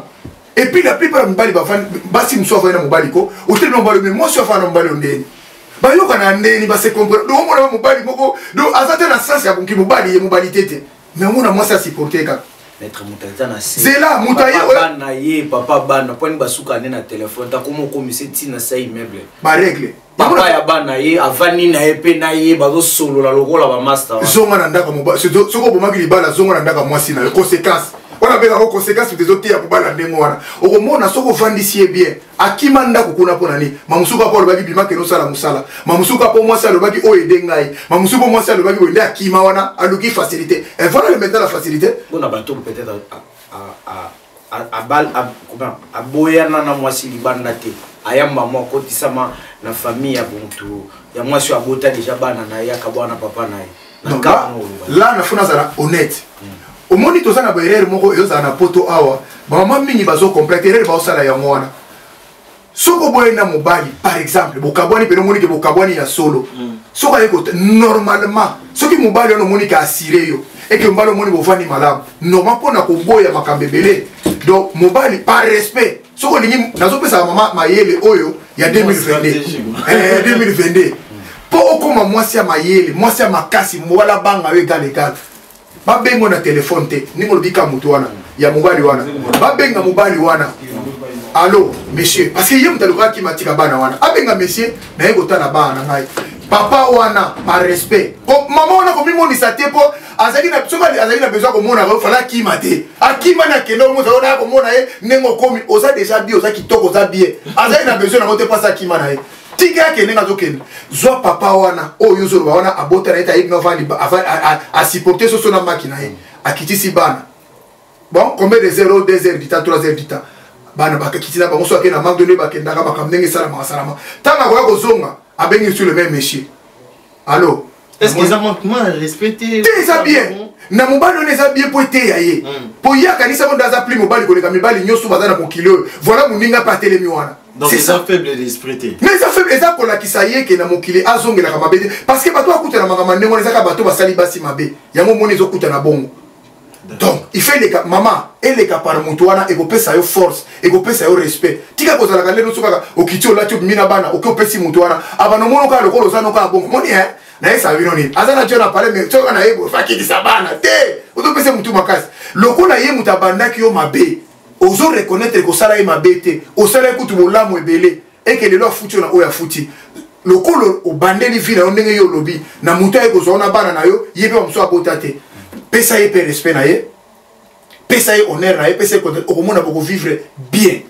S1: Et puis la plupart de mobali basi mso fa na mobali ko hôtel mobali mais moi so fa na mobali ndeni ba yo kana ndeni ba se comprendre do mo na mobali moko do azate na sens ya konki mobali ye mobali tete mais mo na moi ça supporter ka
S2: maître mutaza na se
S1: zela mutaye
S2: bana ye papa bana poni basuka ne na téléphone ta komo komisi tina sa immeuble
S1: ba règle
S2: papa ya bana ye avani na epe na ye bazo solo la lokola ba master
S1: zonga na ndaka mobali soko bomaki libala zonga na ndaka mwasi na conséquence on a bien la conséquence des autres pour bala ndengo wana okomona soko vandisi bien akima ndako kuna pona ni mamusuka po lobaki bima ke no sala musala mamusuka po mwasi alobaki o edengai mamusuka mwasi alobaki wende akima wana aluki facilité et voilà le maintenant la facilité
S2: on a bateau peut-être à bal à boyana na mwasi libanda te ayamba mo kotisama na famille ya buntu ya mwasi abota déjà bana na ya kabwana papa na ye
S1: là na funa zala honnête au moni to sana ba erreur moko yo za na poto awa mama mingi bazo complète erreur ba osala ya mwana soko boye na mobali par exemple bokabwani pe no moni ke bokabwani ya solo soko ayeko normalement soki mobali ono moni ka assuré yo et que mobali moni bovani malamu normal pona ko boya makambebele donc mobali par respect soko lingi nazo pesa mama mayele oyo ya 2022 2022 po okoma mwasi ya mayele mwasi ya makasi mwala banga we dans les cadres babengo na téléphone te ningo lobika mutu wana ya mobali wana babenga mobali wana allo monsieur parce que yem taluka ki matika bana wana abenga monsieur na yego tala bana ngai papa wana par respect ko mama wana ko mimoni saté po azali na soka azali na besoin ko mona ko fala ki mate akima na kendo mo za ko mona ye nengo komi oza déjà bien oza kitoko oza bien azali na besoin na mote pas ça ki mana ye tika ke nenga zokende zo papa wana o yuzo wana abota na eta ibno vandi a supporter so sona makina ye akitisi bana bon combien de 0 2 heures du temps 3 heures du temps bana bakakitina bango so akena manque de bakenda ka bakamnenge sala masalama tanga ko kozonga abengi sur le même monsieur allô
S3: est-ce qu'ils ont manquement respecté
S1: ça bien na mobali on les a bien poté yaye po ya kanisa mo ndaza pli mobali ko leka mibali nyoso bazana ko kilo voilà muninga pa telemi wana
S3: donc c'est ça faible d'esprit
S1: mais ça faible ça ko la kisaye ke na mokili azongela ka mabede parce que bato akuta na magama ndengo les aka bato basali basi mabe yango moni zo kuta na bongo donc il fait les maman et les par mutuana et ko pesa yo force et ko pesa yo respect tika ko zala kalelo soka okitio la tu mina bana ko pesi mutuana abano mono ka lokolo zano ka bongo moni na esa vino ni azana jona pale me toka na yebo fakiki sabana te utopese mutu makasi lokola ye mutabanda ki yo mabe ozo reconnaître ko sala ye mabe te o sala kutu bolamu ebele et que le lo futi na oya futi lokolo o bandeli vina yo ndenge yo lobi na mutu ay ko zona bana na yo yebe mso abota te pesa ye pe respect na ye pesa ye honneur na ye pesa ye ko mona boko vivre bien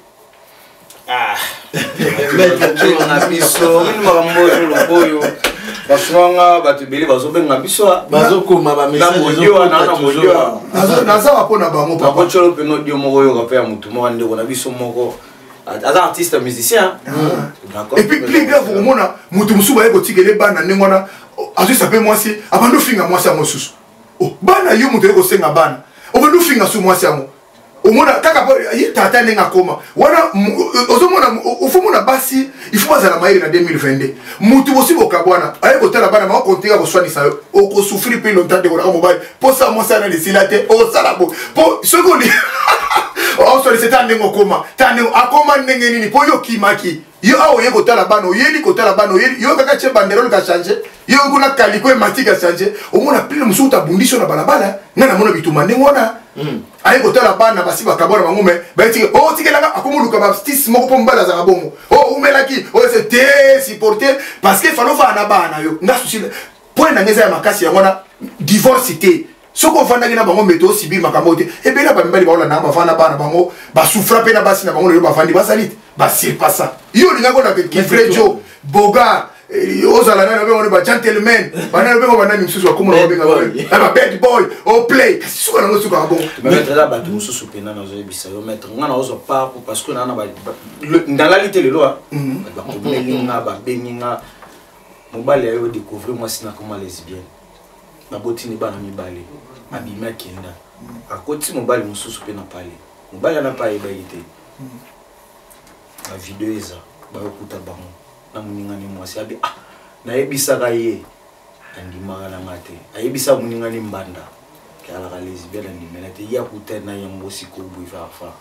S2: na biso mini boyo baswanga batubeli bazobenga biso
S3: bazokoma ba message
S1: naza wapona bango
S2: papa cholo peno dio moko yo kapea mutu mo ndeko na biso moko aza artiste musicien
S1: d'accord et puis plus grave au mona mutu musuba yeko tikele bana nengona azu sape mwasi abando finga mwasi ya mosusu oh bana yo mutu yeko senga bana obando finga su mwasi ya mo omona kaka yi tata nenga koma wana ozomona ufumuna basi ifuma za la maire na 2022 mutu bosi bokabwana aye kotala bana ma kontinga ko swanisa yo oko souffrir pe longtemps de ko na mobile po sa mo sana de silate o sala bo po sekondi o so c'est tande ngokoma tande akoma ndenge nini po yo kimaki yo awo ye kotala bana oyeli kotala bana oyeli yo kaka che banderole ka changer yo kuna kaliko e matika changer omona pile musuta bundisho na balabala ngana mona bituma ndengona aye kotala bana basi bakabona bango me baiti o tikelanga akomuluka ba stis moko po mbala za bongo o umelaki o c'était supporter parce que falo fa na bana yo nga souci point na ngeza ya makasi ya ngona divorce té soko fanda ngina bango meto sibir makambo té e bela ba mbali baola na ba fana bana bango ba souffra pe na basi na bango le ba fandi ba salit ba c'est pas ça yo linga ko na ki vrai jo boga ozala na be ba gentleman bana be ba nani msusu akomo na benga ba ba bad boy o play suka na suka bon
S2: mettre là ba msusu pena na zo bisa yo mettre ngana ozo pa parce que na ba dans la lité le loi ba ko belinga ba beninga mobali ayo découvrir moi sina comme lesbienne ba botini bana mibali abima kenda akoti mobali msusu pena pale mobali na pa eba ite la vidéo eza ba okuta bango na muningani mwasi abi na yebisaka ye andimaka na ngate ayebisa muningani mbanda ke ala ka lesbienne andimela te ya kutana yango siko buifa fa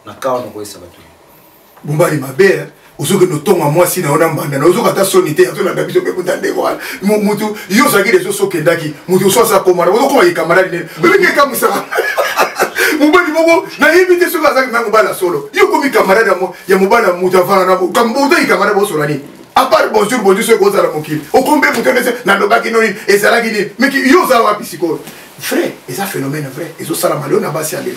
S2: na kawa na koyesa bato
S1: Bumbali mabe osoke no tonga mwasi na ona mbanda na osoka ta sonité ya tona biso pe kutande kwa mutu yo saki reso soke ndaki mutu so sa komara ozo koma camarade ne bebe ka musaka mubali moko na invité so ka zaki na mubala solo yo komi camarade ya mubala mutu afana na kamboto i camarade bo solo ni à part bonjour ce qu'on a la mokili au combien vous connaissez na lobaki noni et ça la gidi mais qui yo za wa psycho frère et ça phénomène vrai et so sala malo na basi alelo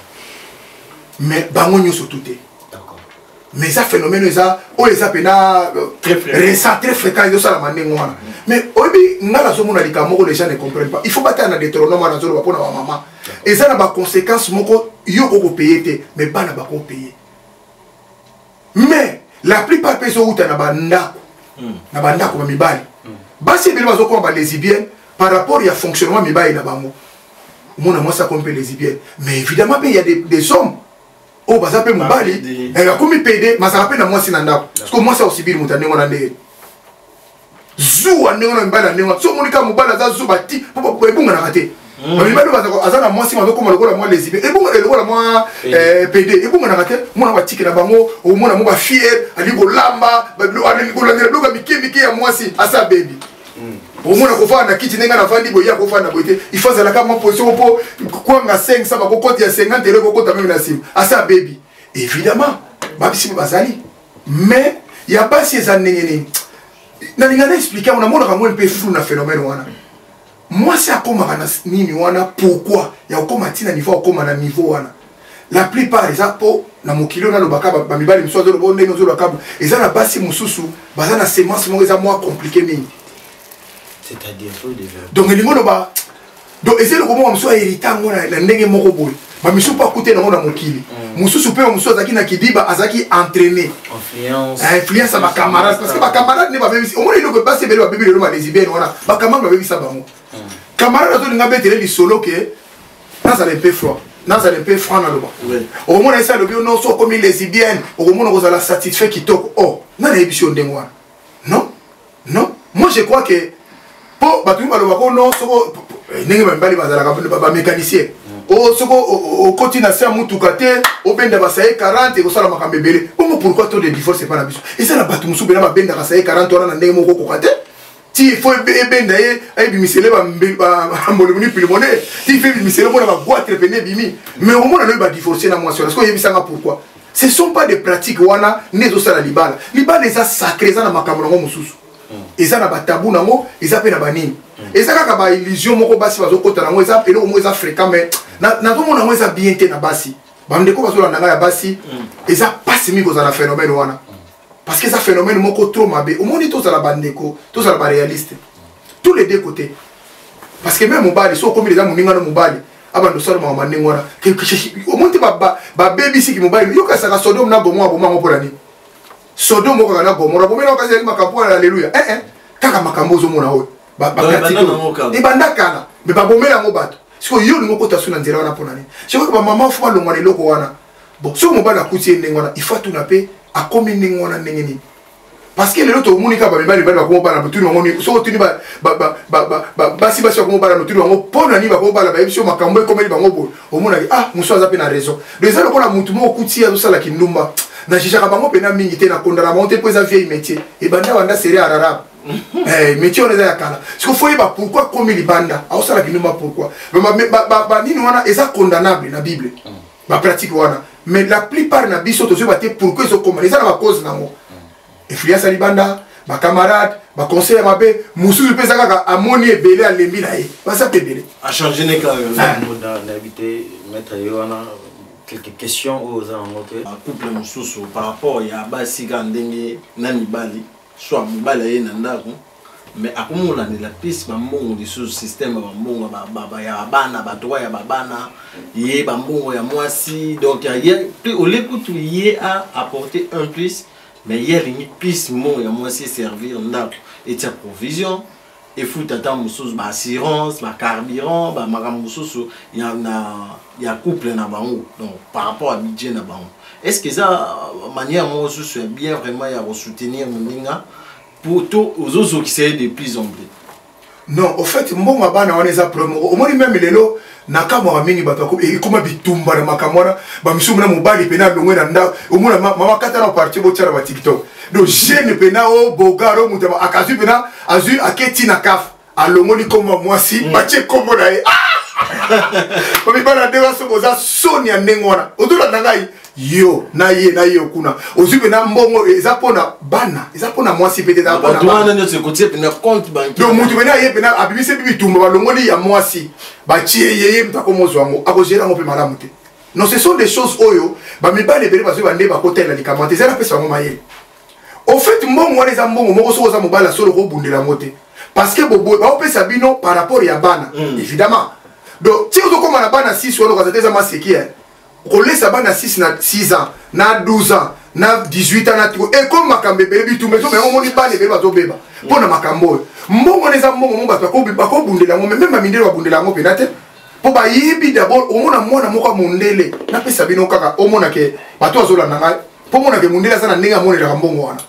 S1: mais bango nyoso touté. Mais ça phénomène ça on les appelle très fréquent ils ont ça la manière mais obi ngala zo mona likamoko les gens ne comprennent pas il faut battre na Deutéronome na zo ba pona ba maman et ça na ba conséquences moko yo ko payer mais bana ba ko payer mais la plupart des gens na banda ba mibali basi bele bazo ko ba lesbienne par rapport à fonctionnement mibali na bango mona moi ça compte lesbienne mais évidemment il y a des hommes oh bah ça peut mobali et la comme PD mais ça rappelle na moi sinanda parce que moi ça aussi bien mutane ngona ndé zou anengona mbala nengo so monika mobala za zou bati ebunga na raté mais mibali baza azana moi si mazo koma lokola moi les ibé ebunga lokola moi PD ebunga na raté mona batiki na bango o mona mo ba fier ali ko lamba ba ali ko landela doka miki ya moi si asa baby au moins ko fa na kiti nenga na vandi boya ko fa na boité il faut ça la ka mo position po ko nga 5 ça ba ko koti ya 50 euro ko ta même na sim asa baby évidemment ba bisi bazali mais il y a pas ces années na ninga expliquer on a mona ka mo un peu flou na phénomène wana moi c'est akoma kana nini wana pourquoi ya okoma tina niveau okoma na niveau wana la plupart des apo na mokilo na lobaka ba mibali mso zo bonde no zo lokaba eza na basi mususu baza na sémence mo eza moins compliqué mingi.
S2: C'est-à-dire
S1: donc les mots ba donc essayer le comment on soit héritant na ndenge moko boy ba misu pas coûter na mokili mususu pe musu azaki na kidiba azaki entraîner influence ba camarade parce que ba camarade ne ba même si au moins il ne peut pas se belle ba bébé le ma lesbienne wana ba camarade ba bébé ça ba mo camarade to nga betele li solo que dans ça un peu froid dans ça un peu franc na loba au moins ça le bio non so comme lesbienne au moins on va la satisfait qui toque oh na émission ndenge wana non moi je crois que po batu baloba ko non soko ndenge bambali bazala ba mécanicien o soko o continue à faire mutuka te o benda ba 40 et ko sala makambe belé pourquoi tout de divorce c'est pas la biso et ça la batu musu bena ba benda ka 40 wana ndenge moko ko kate ti faut benda ye ay bi misele ba mbolo ni pulmonaire ti fait bi misele bona ba boîte pene bimi mais au moins on va divorcer na moi sur parce que yebisa nga pourquoi ce sont pas des pratiques wana nezo sala libala les a sacrés ça na makambo ngo mususu eza na batabou nango eza pe na banini eza kaka ba illusion moko basi bazokota nango eza pelo mo eza fréquent mais na to mona ngo eza bien te na basi bandeko bazola nanga ya basi eza pasi mi kozala phénomène wana parce que ça phénomène moko trop mabe au moni to za la bandeko to za la réaliste tous les deux côtés parce que même mobali so comme les gens moninga no mobali abando sala mama ndenge wana au monte ba baby siki mobali yoka saka Sodome na Gomorrah bomanga polani Sodome moko kana Gomorrah bomela okazi makambo haleluya kaka makambo zo mona oyo ba pratique e bandakana mais ba bomela ngo bato siko yo ni moko tasuna nzela wana ponani siko ba mama fwa longwa loko wana bon so mo bana kuti ndenge wana il faut tout na pe akomi ndenge wana ndenge ni parce que les autres monika ba mibali ba ko bana mutu ngoni so tuni ba basi ko bana mutu ngo pona ni ba ko bana ba ebisho makambo e komeli bango bo omona ah muso aza pe na raison les autres ko na mutu mo kuti ya sala kindumba na jijaka bango pena mingi te na kondana monte po eza vieille métier et banda série arabe métier on eza ya kala parce que faut y ba pourquoi comme libanda a sala kindumba pourquoi ba nini wana eza condamnable na bible ba pratique wana mais la plupart na biso to ba te pourquoi ils ont commencé ça la cause nango influence libanda ba camarade ba conseil mabe mususu pesa kaka amoni ebele alembi na ye ba ça ebele
S3: a changer ne ka
S2: d'habiter mettre yoana quelques questions aux alentours
S3: un couple mususu par rapport ya basi ka ndenge na mibali soit mibali ye na ndako mais akumula ni la piste ba mbongo de ce système ba mbongo ba ya bana ba droit ya babana ye ba mbongo ya mwasi donc ya au l'écoute yé a apporter un plus mais il y a une piste mon ya mwasi servir ndako et ta provision et faut attendre mususu ba assurance ba carburant ba makambo mususu ya couple na bango donc par rapport à budget na bango est-ce que ça manière moi mususu est bien vraiment ya soutenir moninga pour tous aux autres qui c'est de plus en plus
S1: Non, au fait, mbongo bana wana eza promo. Au moins même lelo nakamwa mingi bato ko e kuma bitumba na makamwana ba misumuna mobali pena longwe na nda. Au moins mama kata na parti bo tshara ba TikTok. Donc jeune pena o bogaro mutama akazu pena azu aketi na kaf. Alongoli koma mwasi bache kombo na e. Ba bana dewa so boza Sonia ndengwana. Odola nangai yo na ye okuna ozipe na mbongo eza pona bana eza pona mwasi pete za pona
S3: bana nyo se côté pena compte bancaire
S1: donc mutu bena ye pena abibise bitumba balongoli ya mwasi bachie yeye mtako mozwango akogera ngo pe malamu te. Non, ce sont des choses oyo ba mibale bele bazo bande ba kotela likamate zela pesa ngo maye. Au fait mbongo wana eza mbongo moko so za mobala solo ko bundela mote parce que bobo ba opesa bino par rapport ya bana évidemment. Donc ti ozo koma na bana 6 wala ka zateza maseki on laisse bana 6 ans, na 12 ans, na 18 ans, na tout. Et comme makambe bébé tout mais on moni pas les bébés bazo beba. Pona makambo. Mbongo neza mbongo mba ko bundela ngo même mindele wa bundela ngo penate. Po ba yibi d'abord o mona mwana moko mundele. Na pesa bino kaka o mona ke bato azola nanga. Po mona ke mundela sana ndenge monela mbongo wana.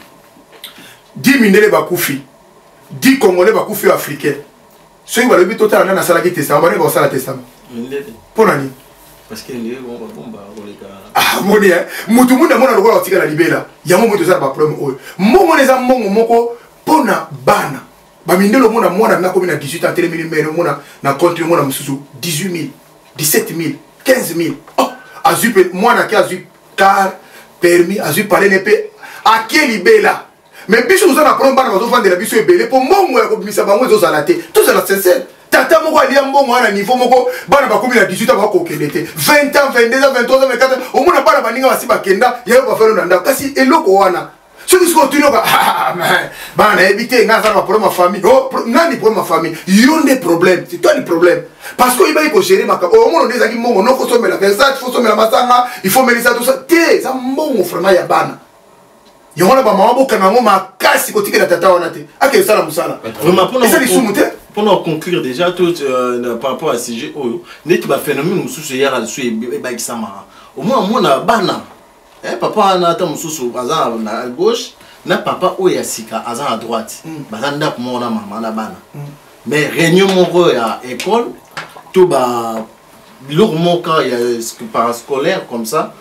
S1: 10 mindele bakufi. 10 congolais bakufi africains. Ceux qui va le but total na sala ki testament, ba ne ba sala testament. Pona ni
S3: parce que les bomba
S1: ah moni mutu munda mona lokola otika na libela yango mutu za ba problème oyo mbongo neza mbongo moko pona bana ba mindelo mona mwana na komi na 18 ans telemili meno mona na compte mona mususu 18000 17000 15000 oh azupe mwana ki azu car permis azu parler nepe akeli bela mais biso nous na problème bana bazo vendre biso ebele po mbongo ya ko bimisa bango zo zalate tout ça la sincère. Tata moko alia mbongo wana niveau moko bana bakomi na 18 ans bako kelete 20 ans 22 ans 23 ans 24 ans au mona bana baninga basi bakenda yayo ba falo na ndako kasi eloko wana soki siko tunyoka bana éviter ngaza ba problème famille oh nani problème famille yonde problème c'est toi le problème parce que il va gérer maka au mona ndeza ki mbongo no faut sommer la Versace faut sommer la Masanga il faut mettre ça tout ça te ça mbongo vraiment ya bana yona ba mama boka nango makasi kotika na tata wana te ake sala musala
S3: vraiment pour
S1: nous
S3: conclure déjà tout par rapport à ce sujet oyo neti ba phénomène mususu ya la su ba kisama au moins mona bana papa na ta mususu aza na gauche na papa oya sika aza à droite bazanda pour mona mama na bana mais réunion moko ya école tout ba biloko moko ya parascolaire comme ça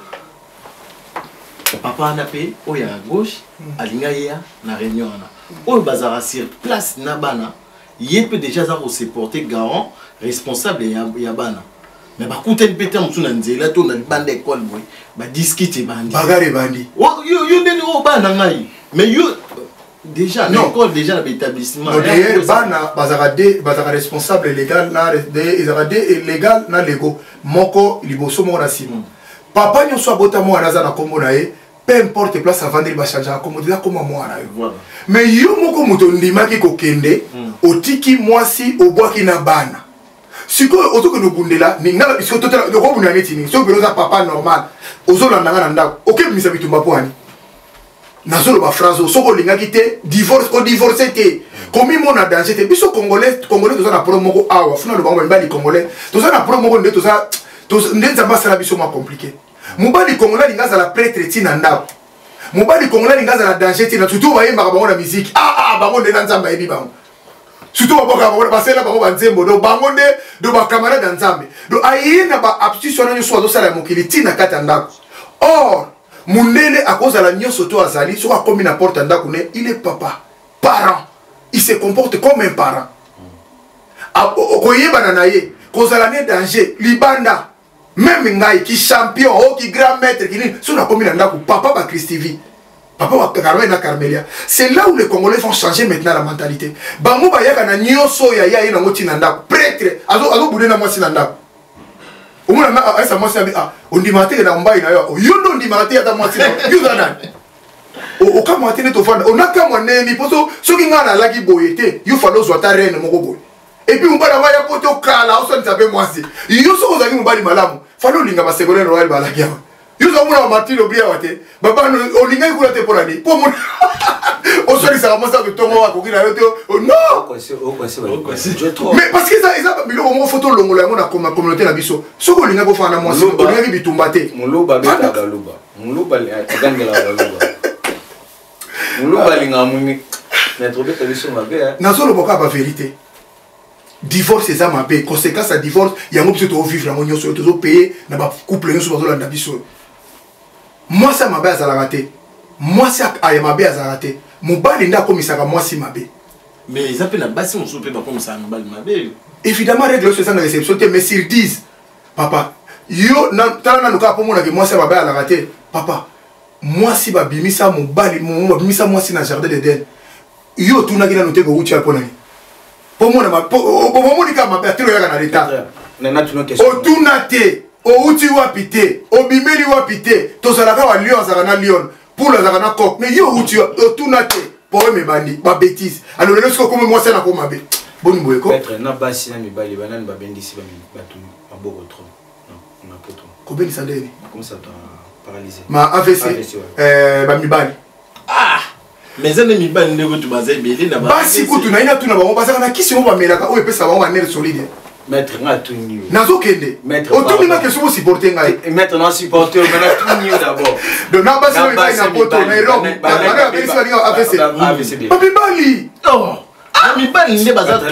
S3: papa na pe oya à gauche alinga ya na réunion na oyo bazara sur place na bana il peut déjà se porter garant responsable ya bana mais ba kuteli pete mutu na nzela to na bande école boy ba discuter bandi
S1: bagare bandi
S3: yo ndeni o bana ngai mais yo déjà l'école déjà l'établissement
S1: d'ailleurs bana bazara responsable légal na légal na lego moko liboso moko na sima papa nyonso abota mwana za na kombo na ye peu importe place à vendre ba changer comme là comme moi là mais yo moko muto ndimaki kokende otiki mwasi obwaki na bana siko otoko no bundela ninga siko totala ko bundela netini so beloza papa normal ozolanda na ndako oke misa bitumba poani nazolo ba phrase soko lingaki te divorce te komi mona danger te biso congolais toza na promo ko awa funa lo bango mbali congolais toza na promo ko nde toza ndenza basala biso ma compliqué mobali congolais lingaza la prêtre tina ndako mobali congolais lingaza la danger tina surtout ba yemba bango na musique bango nde nzamba yebi bango surtout ba boka bango basela bango banzembo do bango nde do ba camarade nzambe do ayina ba aptitude na nyoso azosala ya mokili tina kata ndako or mundele akoza la nyoso to azali so akomi na porte ndako ne il est papa parent il se comporte comme un parent koyeba na ye kozala ne danger libanda même ngai qui champion qui grand maître qui ni sur la commune ndako papa ba Christivi papa wa Carmel na Carmelia c'est là où les Congolais vont changer maintenant la mentalité bango ba yaka na nyoso ya na ngoti na ndako prêtre azo bude na mwasi na ndako omuna na asa mwasi na on dit maté na mbai na yo ndo ndi maté ata mwasi na yo na o kama atene to fanda on akamwa neni poto soki ngana laki boyete yo falo zo ta reine moko boy et puis mbala waya poto kala oso ntabe mwasi yo so ozaki mbali malamu falo linga ba secondaire royal balaki yawa yo zo muna matilo bia wate baba no olinga ikula te porani po mo oso lisa kama sa bitongo wa kokila yo te non mais parce que ça biloko mo photo longola yango na communauté na biso soko linga ko fana mwasi olinga ki bitumba te
S2: muluba beta baluba muluba atangela baluba muluba linga muni
S1: nazoloboka ba vérité divorce eza mabe conséquence à divorce yango biso tozovivre yango nyonso tozopaye na bacouple nyonso bazolanda biso mwasi ya mabe azalaka te mwasi ya mabe azalaka te mobali nde akomisaka mwasi mabe
S3: mais eza mpe na basi mosusu mpe bakomisaka mobali mabe évidemment
S1: règle nyonso eza na réception te mais sur 10 papa yo tala nanu kaka mpo monake mwasi ya mabe azalaka te papa mwasi babimisa mobali babimisa mwasi na jardin d'Eden yo otunaki nanu te kowuti ya mpo nani omonika mabe atelo yaka na leta otuna te outi wapi te obimeli wapi te tozalaka wa lion azalaka na lion poule azalaka na coq mais yo outi otuna te po emebandi babétise alors lelo siko komo mwasi na koma be boni boyeko
S2: na basi na mibali banani babendisi bato maboko trop na poto
S1: kobendisa ndeni
S2: comme ça paralysé
S1: ma AVC bamibali
S3: mais eza nde mibali ndeko to baza ebele na
S1: basi kutu na ina tuna bango bazaka na kisi mo bamelaka oyo epesa bango banere solide
S2: maître nga tuni
S1: nazokende otuni na question osupporte ngai
S2: maître na supporter mais na tuni d'abord
S1: donc na basi mibali na poto na erom bana abelisi balinga AVC bamibali
S3: mibali nde baza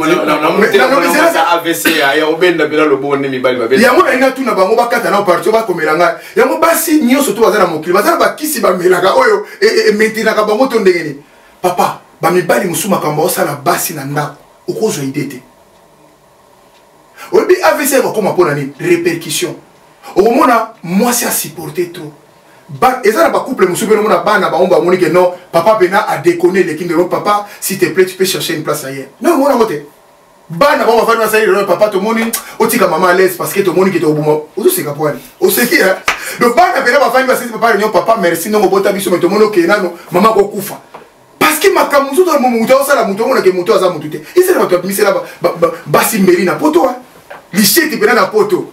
S2: AVC ya obenda bila lobone mibali babeli
S1: yango na ina tuna bango bakata na parti bakomela ngai yango basi nyonso to baza na mokili baza na bakisi bamelaka oyo emetinaka bango to ndenge nini papa bamibali mosusu makambo osala basi na ndako okozwa ide te oyebi AVC ekokoma mpo na nini répercussion okomona mwasi asupporte trop eza na bacouple mosusu mpe nomona bana bango bamoni ke non papa pena adéconne lekinde lo papa s'il te plaît tu peux chercher une place ailleurs non omona ngo te bana bango bafani basali lelo papa tomoni otika mama à l'aise parce que tomoni ke tokoboma ozoseka po wani oseki donc bana pena bafani basali papa réunion papa merci ndongo bota biso me tomoni okee nano mama kokufa parce que makambo mosusu moto osala moto omonake moto aza motu te ezala bato babimisela basimbeli na poto licheti pena na poto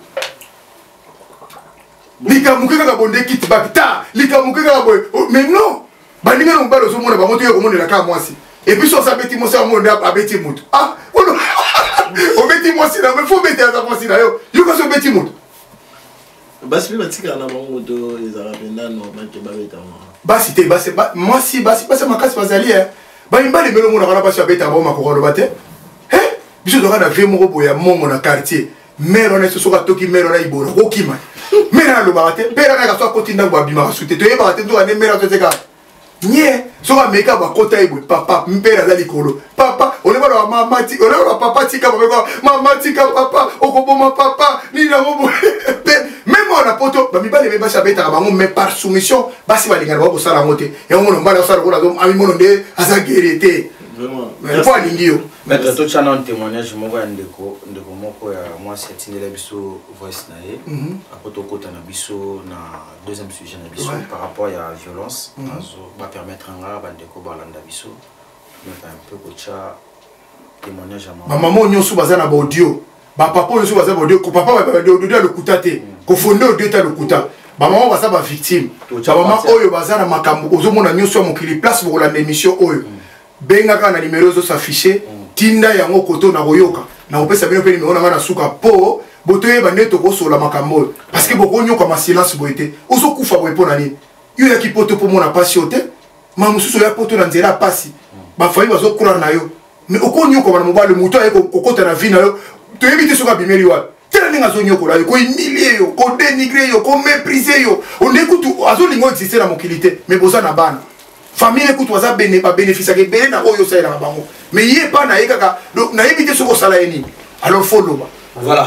S1: likamuke kaka bonde kiti bakita likamuke kaka boye mais non baninga na mobali ozomona bango te yokomonela kaka mwasi epuis sosa abeti mwasi amonde abeti moto obeti mwasi na fo obetelaza mwasi na yo yo kasi obeti moto
S3: basi mpe batikala na bango to ezala pendano bake babetama
S1: basi te mwasi basi makasi bazali bamibali melo omonaka na basi babeta bango makokoloba te biso toka na vie moko boya mongo na quartier mère wana so soka toki mère wana ibora kokima mère na lobaka te père na ka so akoti ndako babimaka su te toyebaka te nzoka nde mère atoteka nye soka ameka bakota ebwe papa mpere aza likolo papa olebana mamati olebana papa tika babeko mama tika papa okoboma papa nini nango boye même on a poto bamibali be basi abetaka bango mais par soumission basi balingana bakosala yango te yango mono mbala osala kola ami mono nde aza guerrier te po alingi yo
S2: maître totyana un témoignage moko ya ndeko moko ya mwasi atindela biso voice na ye apo tokota na biso na deuxième sujet na biso par rapport ya violence bapermettre nga bandeko balanda biso un peu kotya témoignage ya
S1: bamama nyonso baza na baaudio bapapa nyonso baza baaudio papa audio ya lokuta te kofonde audio ta lokuta bamama baza bavictime bamama oyo baza na makambo ozomona nyonso ya mokili place bokolanda émission oyo bengaka na numéro ezosaffiche tinda yango koto na koyoka na kopesa bino mpe numéro nanga na suka po botoyeba nde tokosola makambo oyo parce que bokonyokama silence boye te ozokufa boye mpo na nini yo oyaki poto mpo mona pasi yo te ma mosusu oya poto na nzela ya pasi bafamille bazokurana na yo mais okonyokama na mobali moto aye kokota na vie na yo toyebi te soki abimeli wapi tela ndenge azonyokola yo kohumilie yo kodénigre yo koméprise yo onde kutu azolinga oexiste na mokili te mais boza na bana famille kutu baza babénéficiaka ebele na oyo osalelaka bango mais ye pa na ye kaka nayebi te soki osala ye nini alors fo loba
S2: voilà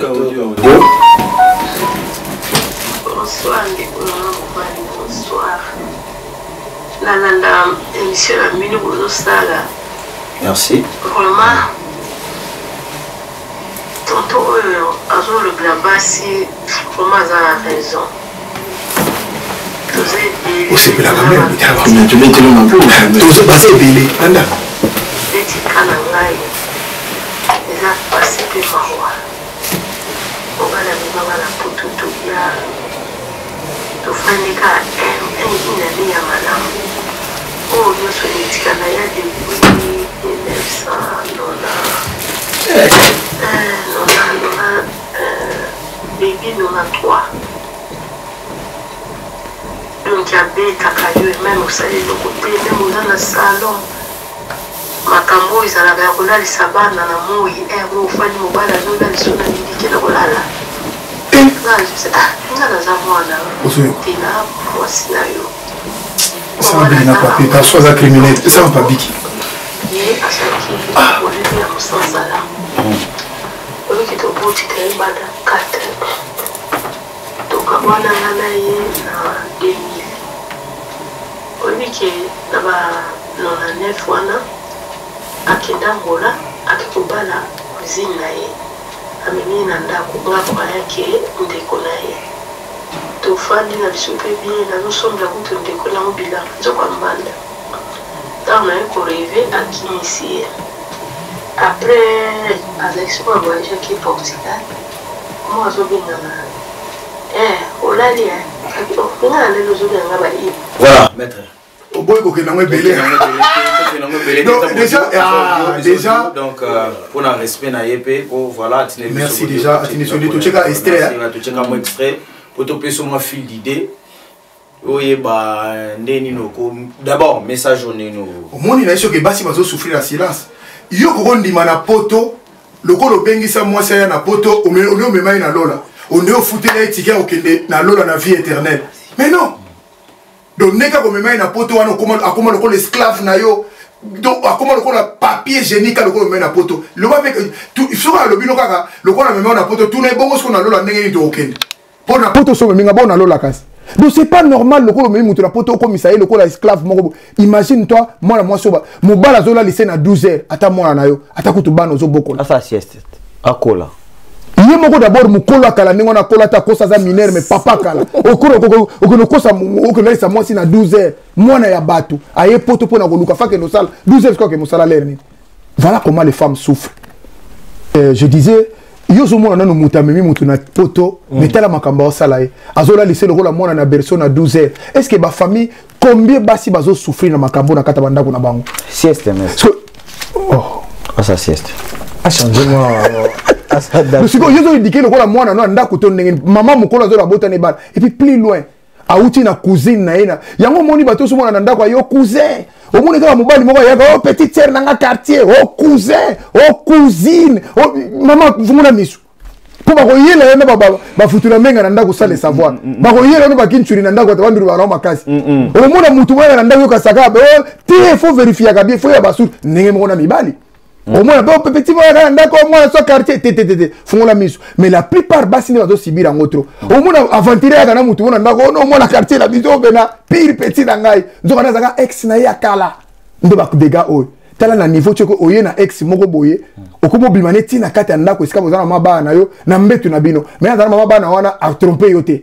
S9: bonsoir ndeko na mobali bonsoir nalanda émission na bino bozosala
S2: merci
S9: vraiment tonto oyo azolobela basi vraiment aza na raison
S1: osepelaka baza ebele anda
S9: etika na ngai eza pasi mpe mawa obala bibanga na pututu ya tofandi ka inane ya malamu oyo nyonso etika na ya depuis 1990 bebi 93 donc abetaka yo même osali eloko te même oza na salon makambo ezalaka ya kolalisa bana na moi mo ofandi mobali azolalisa na milike na kolala nga naza mwana tina mwasi na yo
S1: aza criminel esala pabiki
S9: ye azalaki oleli ya mosansala oleki toboti tayebana 4 tokabwananga na ye na 2000 oleki na ba 99 wana akenda ngola akikobala kuzini na ye amemi na ndako ngako ayake ndeko na ye tofandi na biso mpe bien nazosombela kutu ndeko nango bila nzoko ya mbanda ntango na ye koreve akimisi ye après azalaki soko ya voyage ake Portugal mo azobengana olali nga na ndenge ozobenganga baye
S2: voilà maître
S1: oboyi kokenda ngo ebele déjà
S2: donc pour un respect na yep pour voilà
S1: merci déjà atinisoni tocheka extrait
S2: tocheka mo extrait pour to peso mo fil d'idée oye ba ndeni noko d'abord message oneno
S1: omoni na yeso ke basi bazo souffrir à silence yo ko ndima na poto lokolo bengisa mwasi ya na poto o memai na lola on est foutu na étiquette okende na lola na vie éternelle mais non donc neka ko memai na poto wana akoma lokolo esclave na yo donc akoma lokolo papier génique lokolo memai na poto le ba tout soka lobino kaka lokolo memai na poto tout na bongo ce qu'on a lola ndenge ni to okende pour na poto so meminga bona lola kasi. Donc c'est pas normal le colo même la poto comme ça le colo esclave moko. Imagine toi moi la moi soba mon bala zola laisser na 12h ata moi na yo ata kutu bana zo boko
S2: la ça sieste akola
S1: ye moko d'abord mukolo akala ningo na kola ta kosa za mineur mais papa kala okolo okolo kosa okolo laisser moi si na 12h moi na ya batu aye poto pona koluka fa que no sala 12h quoi que mon salaire ni. Voilà comment les femmes souffrent. Je disais yo zo mona nanu mutamemi mutu na poto metala makamba osala ye azola lycée le rôle mona na berceau na 12h. Est-ce que ba famille combien basi bazo souffrir na makambo na kata bandako na bango
S2: sieste mais oh ça sieste
S1: a changé moi parce que yo zo indiquer le rôle mona na ndako to ndenge maman mukolo zo la bota ne bal et puis plus loin auti na cousine na ena yango moni bato so mona na ndako yo cousin au monde ka mobali moko ya oh petite sœur nanga quartier oh cousin oh cousine oh maman vumuna misu po ba koyela yana ba futula menga na ndako sale savoir ba koyela no ba kinchuri na ndako tabandu ba roma kasi au monde mutu mwana na ndako kasaka oh tie faut vérifier ka bien faut ya basu ndenge moko na mibali au moins bon petit mwana ndako mwana so quartier tete fungola misu mais la plupart basi ne bazo sibira ngotro au moins aventurer kana mutu mwana ndako no mwana quartier na biso bena pire petit na ngai nzoka na zaka ex na ya kala ndo ba dega o tala na niveau cheko oye na ex moko boye okomo bimane tina kata ndako esika bozana mabana na yo na mbetu na bino mais na mabana wana a tromper yote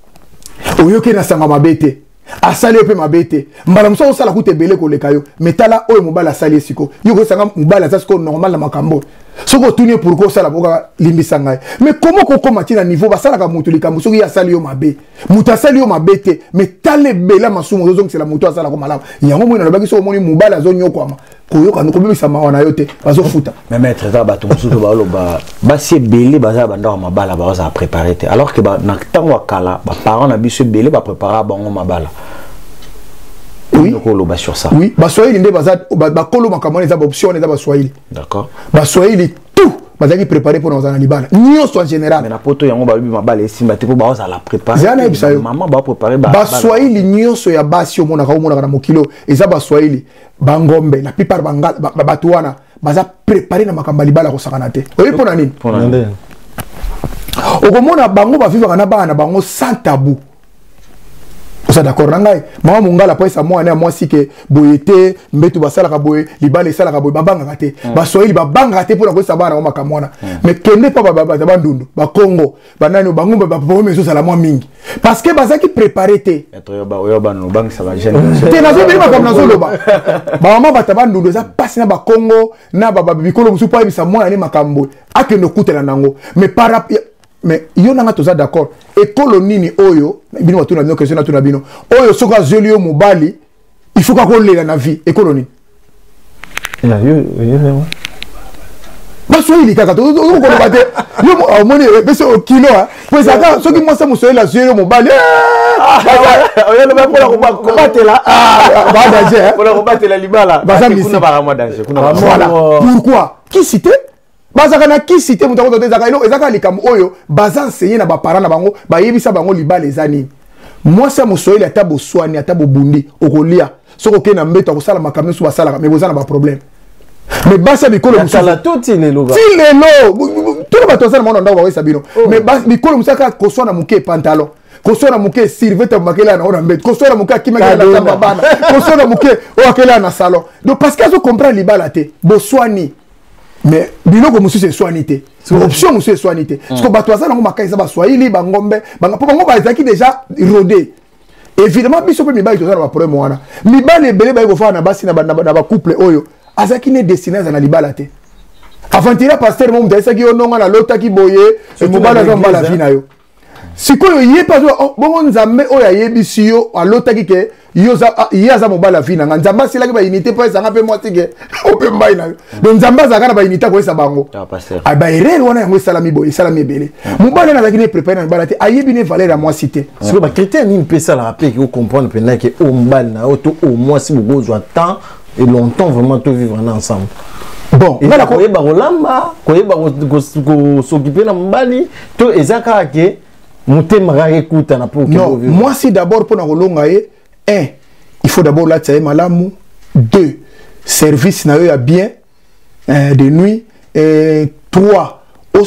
S1: oyoke na sanga mabete asali ope mabete mbala muso osala kute bele ko leka yo metala oyo mobala asali siko yo ko sanga mobala ça siko normal na makambo soko tuni pourquoi osala boka limbisa ngai mais comment ko koma tina niveau basala ka mutu likambo soko ya asali yo mabe mutu asali yo mabete mais tale bela masumo zo c'est la mutu asala ko malamu yango mwana lobaki soko moni mobala zo nyokwa koyoka no kobimisa mawana yo te bazo futa
S2: mais maître za bato mususu ba loba basi belé baza banda mabala ba za préparer te alors que ba na tango kala ba parents na biso belé ba préparer bango mabala.
S1: Oui,
S2: sur ça.
S1: Oui, Baswahili nde ba kolo makamane za option za Baswahili.
S2: D'accord.
S1: Baswahili tout bazaki préparé pour nos analibana. Nyonso en général.
S2: Mais na poto yango ba bibi mabala esimba te po ba za la préparer.
S1: Zana ebisa yo.
S2: Maman ba préparer ba.
S1: Baswahili nyonso ya basi omona ka omona na mokilo eza Baswahili bangombe la plupart banga batuana baza préparer na makamba libala ko sakana te. Oyi pona nini?
S2: Pona nini?
S1: Okomona bango ba vivre na bana bango sans tabou. Osa d'accord nangai mama mungala po esa mwana mwasi ke boyete mbetu basala ka boye libale sala ka boye babanga kate Baswahili babanga kate pona ko esa bana mama kamwana mais kende pa baba bandundu ba Congo banani bangumba ba problème so sala mwa mingi parce que bazaki préparer te
S2: oyo no bangi sala jeune
S1: te nazo bima comme nazo loba ba mama batabandundu za passe na ba Congo na baba bikolo musu pa bisa mwana ni makambo akeno kutela nango mais para mais yo nanga toza d'accord école nini oyo bino watu na bino question na tuna bino oyo soka zelio mobali il faut ka ko lela na vie école nini
S2: ya yo
S1: Baswahili kaka to ko bate yo moni beso kilo ha pues aka soki mwasa muswahili zelio mobali
S2: oyo ba ko batela
S1: ba danger
S2: pour ko batela libala
S1: kuna
S2: ba ma danger kuna
S1: voilà pourquoi qui cité bazaka na qui cité muto ko tezaka ilo ezaka likambo oyo baza enseigner na ba parents na bango ba yebisa bango libala ezani moi ça mosoeli ata bo soigner ata bo bundi okolia soko ke na mbeto ko sala makamyo so basala mais bozana ba problème mais basa bikolo
S2: musala tout ilelo
S1: tout le bato sana mona ndawo ba sabino mais bikolo musaka ko soigner muke pantalon ko soigner muke serviette makela na ona mbeto ko soigner muke kimaka na tamba bana ko soigner muke o akela na salon donc parce que azo comprendre libala te bo soigner mais biloko musu c'est soignité option musu c'est soignité parce que bato ça nango makaisa ba swahili ba ngombe ba bango ba ezaki déjà rodé évidemment biso pe mibali tozana ba problème wana mibali ebele ba ko fa na basi na ba couple oyo azaki ne destiné na libala te avant-hier pasteur mo mdesa ki ononga na lota ki boye e mobala za mbala vie na yo sikoyo ye pas bongo nzambe oyo ayebisi yo alota ki ke yo za yaza mobala vie na nzamba sila ki ba unité pas ezanga pe mwati ke ope mbai na yo donc nzamba za kana ba unité ko esa bango a ba erreur wana yango salami boye salami ebele mobala na zakine préparer na mbala te ayebi ne valeur à moi cité
S10: c'est ba critère ni pesa la rappeler que comprendre pendant que au mbala na auto au moins si vous besoin temps et longtemps vraiment tout vivre ensemble.
S1: Bon,
S10: voilà quoi ba rolamba, quoi ba s'occuper na mbali, to ezaka ke mutema ga écoute na pour que
S1: non, moi c'est d'abord pour na rolonga il faut d'abord la tsaye malamu, 2 service na yo ya bien de nuit et 3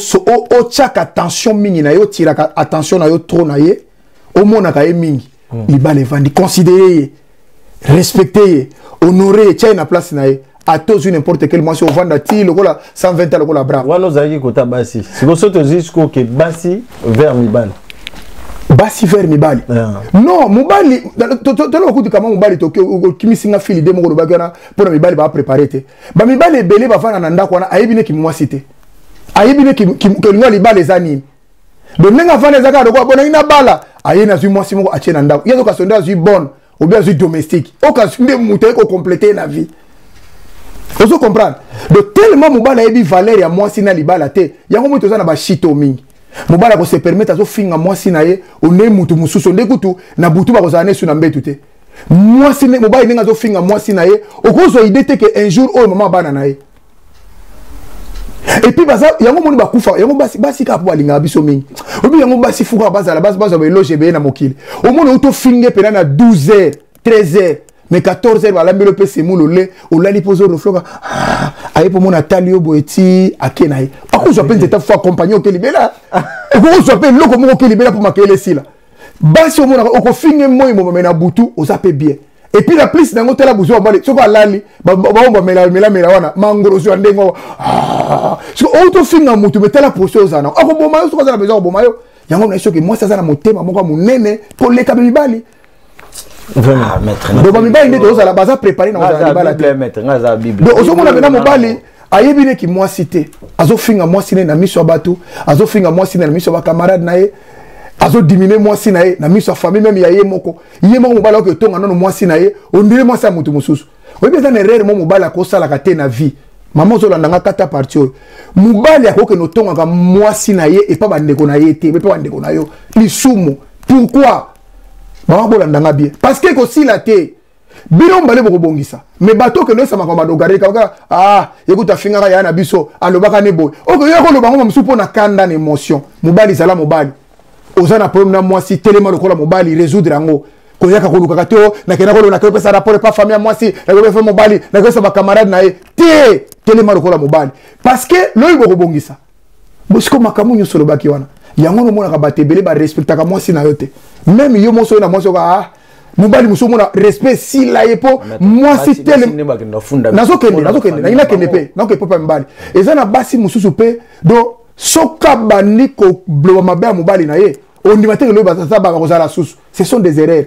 S1: o chaka attention mingi na yo tira attention na yo trop na ye au mona ka mingi il va les vendre considérer respecter honorer tient na place na ye à tous n'importe quel mois si on vend à ti le la 120 le la brave
S10: wana ozaki kota basi siko soto jusqu'au que basi vers mibali
S1: basi vers mibali non mobali tolo okuti kama mobali to kimisinga fili de moko bakana pour mibali ba préparer te ba mibali ebele ba fana na ndako wana ayebi ne ki mwasi te ayebi ne ki ngwa libala ezani donc nenga fana ezaka ko bona ina bala ayena zui mwasi moko atie na ndako yezo ka sonda zui bonne ou bien zui domestique au cas de muté ko compléter la vie. Vous comprenez? Donc tellement mobala ebi valeur ya mwasi na libala te yango moto za na ba shito mingi mobala ko se permettre azo finga mwasi na ye one mutu mususu ndekutu na butu ba ko za nesu na mbetu te mwasi ne mobala ninga zo finga mwasi na ye okozo idée te que un jour o maman bana na ye et puis baza yango moni ba kufa yango basi ka po balinga biso mingi obi yango basi fuka baza la base ba loge be na mokili o moni auto finge pena na 12h 13h mais 14h voilà mais le PC moule le au lali poser le floga aye pour mon atalio boeti akenaï ako je appelle cette fois accompagner au kelibela ako je appelle loko mo kelibela pour makele sila basi au mona oko finge moi mo mena butu o zape bien et puis la plus nango tela buzo bale soko alali ba mela wana mangoro so ndengo so auto finga mutu betela poso zana ako boma yo soko za besoin boma yo yango na soki moi ça za na motema moko munene pour les kabibali
S10: vraiment
S1: maître donc mibali nde toza la baza préparer na za libala te
S2: maître ngaza bible
S1: donc ozomona bena mobali ayebi ne ki mwasi te azo finga mwasi ne na miso ya bato azo finga mwasi ne na miso ya camarade na ye azo diminuer mwasi na ye na miso ya famille même ya ye moko mobali ko tonga nono mwasi na ye ondire mwasi ya mutu mususu oyebi eza na erreur mo mobali akosalaka te na vie maman ozolandanga kata parti oyo mobali akoke notongaka mwasi na ye epa bandeko na ye te epa bandeko na yo lisumu pourquoi maman bolandanga bien parce que kosila te bino mbale bokobongisa mais bato ke no sama ko madogare ka yekuta fingaka ya na biso alobaka ne boy ok yo ko lobango msusu pona kanda na émotion mobali zala mobali ozana problème na mwasi telema lokola mobali résoudre ngo ko yaka ko lukaka to na kena ko na ko pesa rapport pas famille mwasi na ko fa mobali na ko sa ba camarade na ye te telema lokola mobali parce que loyi bokobongisa bosiko makamunyo solo baki wana yango no mona ka batebele ba respectaka mwasi na yote même yo moso na moso ka mobali muso mona respect si la yepo mwasi tele nazokende na ina kende pe na ko popa mbali ezana basi mususu pe do soka bani ko bloba mabe mobali na ye on dit matin le batata ba ko la sous ce sont des erreurs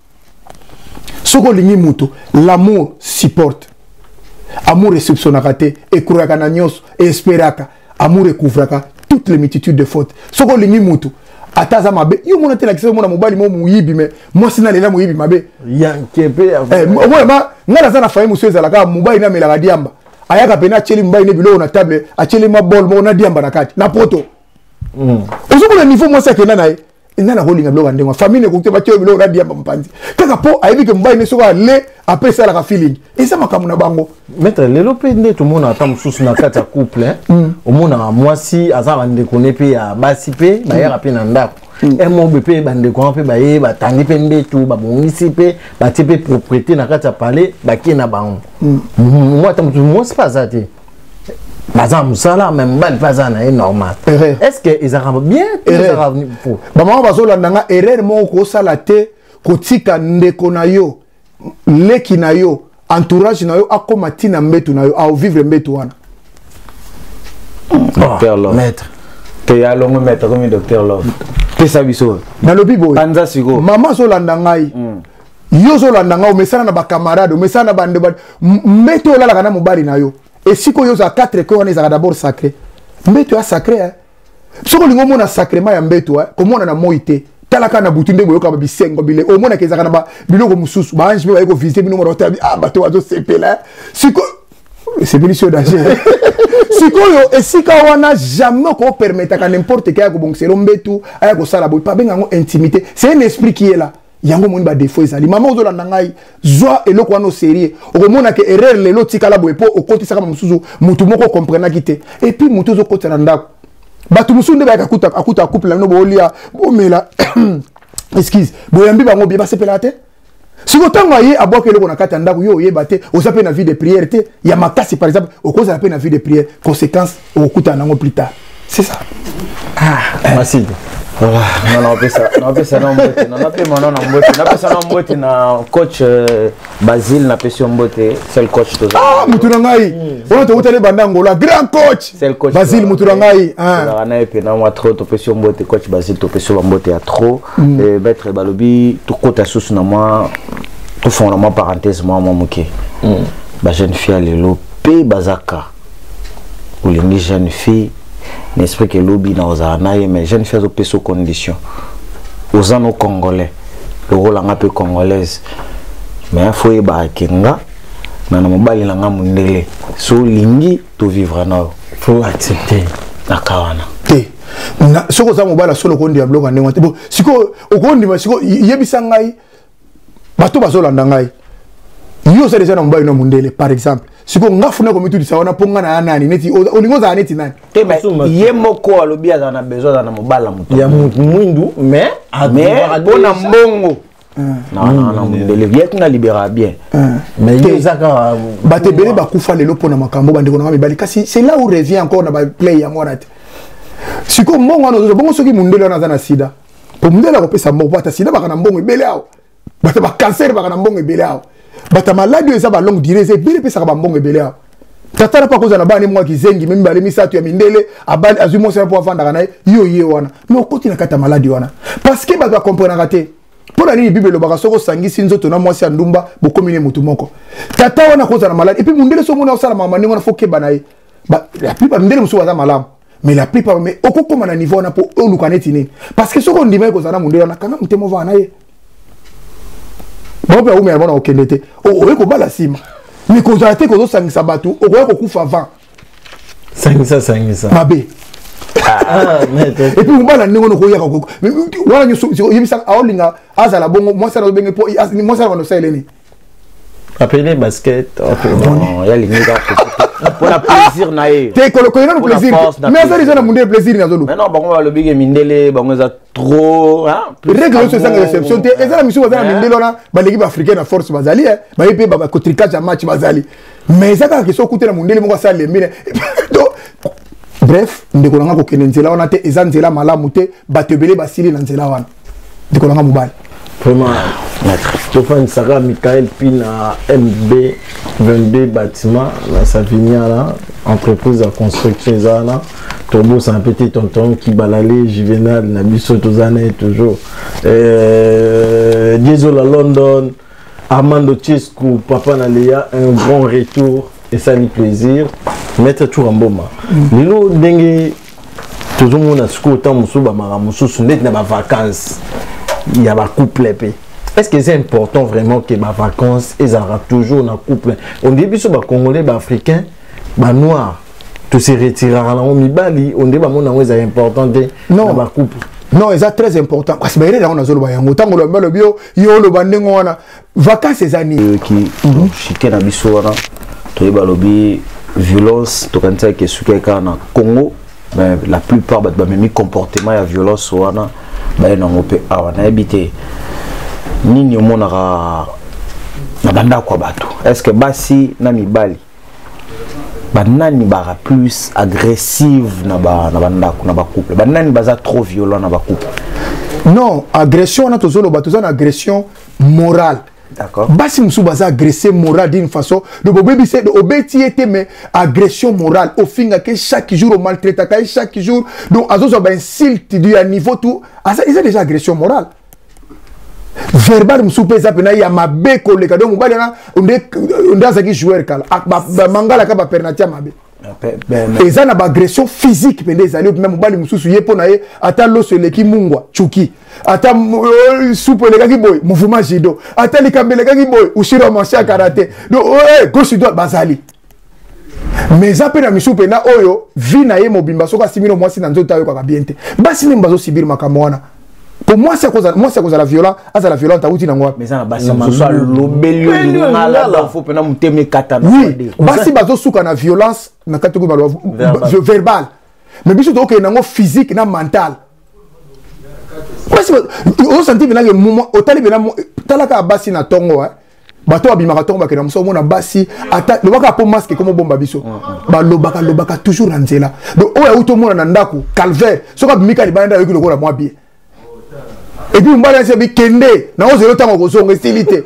S1: soko lingi muto l'amour supporte amour réceptionnaka te et croyaka na nyos et espéraka amour recouvraka toutes les multitudes de fautes soko lingi mutu ataza mabe yo mona te la kise mona mobali mo muyibi mais moi sina lela muyibi mabe
S10: yankepe
S1: moi ma ngala za na faye muso ezala ka mobali na mela diamba ayaka pena cheli mobali ne bilo na table acheli ma bol mo na diamba na kati na poto ozo ko le niveau moi ça kena na nana rolinga biloko ndenge famille ko ba tio biloko radia mpanzi kaka po ayebi ke mbai ne soka le après ça la feeling et ça makamu na bango
S10: maître lelo pe nde tout monde attend mususu na kati ya couple au mona mwasi azaba ndeko ne pe ya basi pe ba yera pe na ndako MOB pe bandeko pe ba ye ba tandi pe ndetu ba bongisi pe ba tipe propriété na kati ya palais ba ki na bango moi tant moi c'est pas ça te baza musala même bal pas ça na normal est-ce que ils arrivent bien ils arrivent pour
S1: ba mama bazolanda nga erreur mo ko sala te ko tika ndeko na yo leki na yo entourage na yo akoma tina mbetu na yo a vivre mbetu wana
S2: docteur Love
S10: maître
S2: te ya longo maître comme docteur Love pesa biso
S1: na lobi boy
S2: panza siko
S1: mama zolanda ngai yo zolanda nga omesana na ba camarade omesana na bande mbetu olala kana mobali na yo et siko yo za 4 ko wana za d'abord sacré mbetu ya sacré hein soko lingo mona sacrement ya mbetu hein komona na moite talaka na butu ndebo yoka bisengo bile omona kezaka na ba biloko mususu ba ange ba ko visiter bino mo rota ah bato wazo sepela siko c'est délicieux danger siko yo esika wana jamais ko permettre ka n'importe qui ko bongselo mbetu aya ko sala boy pas benga ngo intimité c'est un esprit qui est là yango moni ba défaut ezali mama ozolanda ngai zwa eloko wana sérieux okomona ke erreur lelo tikala boy po okotisa kama mususu mutu moko comprendre kite et puis mutu ozokota na ndako batu musu nde ba akuta couple la no bolia bomela excuse boyambi bango bien basepela te siko tango ye aboka eloko na kata ndako yo yeba te ozape na vie de prière te ya makasi par exemple okoza la pe na vie de prière conséquence okuta nango plus tard c'est ça
S10: merci
S2: voilà non pesa na mbote non pe mona na mbote na pesa na mbote na coach Basile na pesa mbote seul coach to
S1: ah mutu na ngai on to utele bandango la grand coach Basile mutu na ngai
S2: ah na pe na moi trop to pesa mbote coach Basile to pesa mbote ya trop et maître balobi to kota susu na moi to fond na parenthèse moi moke ba jeune fille lelo pe bazaka ou les jeune fille n'esprit que lobby na ozanaye mais jeune fille aux sous conditions aux nos congolais le rôle en peu congolaise mais faut y ba kinga na mobali na ngamundele so lingi to vivre na
S10: faut accepter
S2: akawana
S1: te na soko za mobala solo ko ndia bloka ndengwa te bo siko okondi ma siko yebisa ngai bato bazolanda ngai yo c'est déjà na mobali na mundele par exemple siko ngafuna ko mitu disawana ponga na nani neti olingo za neti nani
S2: te ba ye moko alobi aza na besoin na mobala mutu
S10: ya mwindu mais
S2: bona mbongo non mundele bien na libéra bien
S10: mais yo zaka
S1: batebele bakufa lelo pona makambo bandeko na mibali kasi c'est là où revient encore na ba play ya ngona te siko mbongo no bongo soki mundele na za na sida po mundele ko pesa mbongo bata sida baka na mbongo ebele awo bata ba cancer baka na mbongo ebele awo bata maladie eza ba longue durée c'est bele pesa ba mbongo ebele awo tatana pa koza na bani mwa kizengi mimi bale misatu ya mindele abali azumo c'est pour vendre kana yo wana mais okoti na kata maladie wana parce que ba comprendre raté pour la bible lo baka soko sangisi nzoto na mwasi ndumba bokomine mutu moko tata wana koza na maladie et puis mundele so mona osala mama ningo na foke banaye ba la plupart mundele musu waza malamu mais la plupart mais okokoma na niveau na po oluka neti nini parce que soko ndima koza na mundele na kanga mutemo va na ye bon pe umela bona okendete o ko bala sima mais koza te kozo sangisa batu okoya ko kufa avant
S10: sangisa
S1: mabe et puis mbala ningo no koya ko wala nyu yebisa aolinga azala bongo moi ça benge po moi ça no saileni
S10: appeler basket
S2: non ya linga pour la plaisir na ye
S1: te ko no plaisir mais ça déjà na munde plaisir na zolo
S2: mais non bango ba lobige mindele bango za trop hein
S1: règle so sanga exception te ezala misu bazana mindele na ba l'équipe africaine na force bazali ba yepe ba ko tricage match bazali mais ça ka ke so kutela mundele moko sa lembine bref ndeko nanga ko kenenzela wana te ezanzela malamu te batebele basili na nzela wana ndeko nanga mobali
S10: vraiment Stéphane Sarah Michael Pina MB 22 bâtiments dans sa vigna là entreprise de construction là Tobo c'est un petit tonton qui balalé Juvenal Nabiso Tozane toujours Diesel à London Armando Chescu Papa Naléa un grand retour et ça lui plaisir mettre tout en boma lilo dengue toujours mon asco tant musu ba maramusu sundet na ba vacances il y a un couple épais. Est-ce que c'est important vraiment que ma vacances ils aura toujours un couple? On dit que les Congolais, les Africains, les Noirs, tous se retirent à la Bali. On dit que c'est important de non couple.
S1: non c'est très important parce que bah il est on a zolo ba yango tango lo mbalo bio yo lo bandengo wana vacances ces années
S2: qui chité na biso wana to balobi violence to kanza ke suka kana Congo mais la plupart ba même comportement ya violence wana ba na ngope awana habité nini omonaka na banda kwa bato est-ce que basi na mibali banani bara plus agressive na banda na ba couple banani baza trop violent na ba couple
S1: non agression na tozolo ba tozana agression morale. D'accord. Basi musu baza agressé moral d'une façon de bobebi c'est de obeti était mais agression morale au finga que chaque jour au maltraite chaque jour donc azozo ba insulte du à niveau tout ils ont déjà agression morale verbal musu pesa pena ya mabe koleka donc mobali na onde azaki joueur kala ba mangala ka ba pernatia mabe ils ont ba agression physique pende ezali même mobali mususu yepo na ye ata loso leki mungwa chuki ata soupe le kaki boy mouvement judo ata likambele kaki boy ushiro mancha karaté donc gauche droite bazali mais ça pena misupe na oyo vi na ye mobimba soka simino mwasi na nzota yo kwa biente basi ni mbazo sibiri makamwana pour moi c'est cause la violence la violence ta uti na ngwa
S2: mais ça na basi mususu lobelio ngala da faut pena muteme katana
S1: oui basi bazo suka na violence na katoko ba verbal mais biso to ke na ngo physique na mental basi o senti bina ke moment o tali bina talaka basi na tongo bato abimaka tongo bakena muso mona basi ata lobaka po masque comme bomba biso ba lobaka toujours na nzela donc o ya uto mona na ndako calvaire soka bimika libanda yo kiloko la moi bien et puis mbala se bi kende na o zelo tango kozonga estilité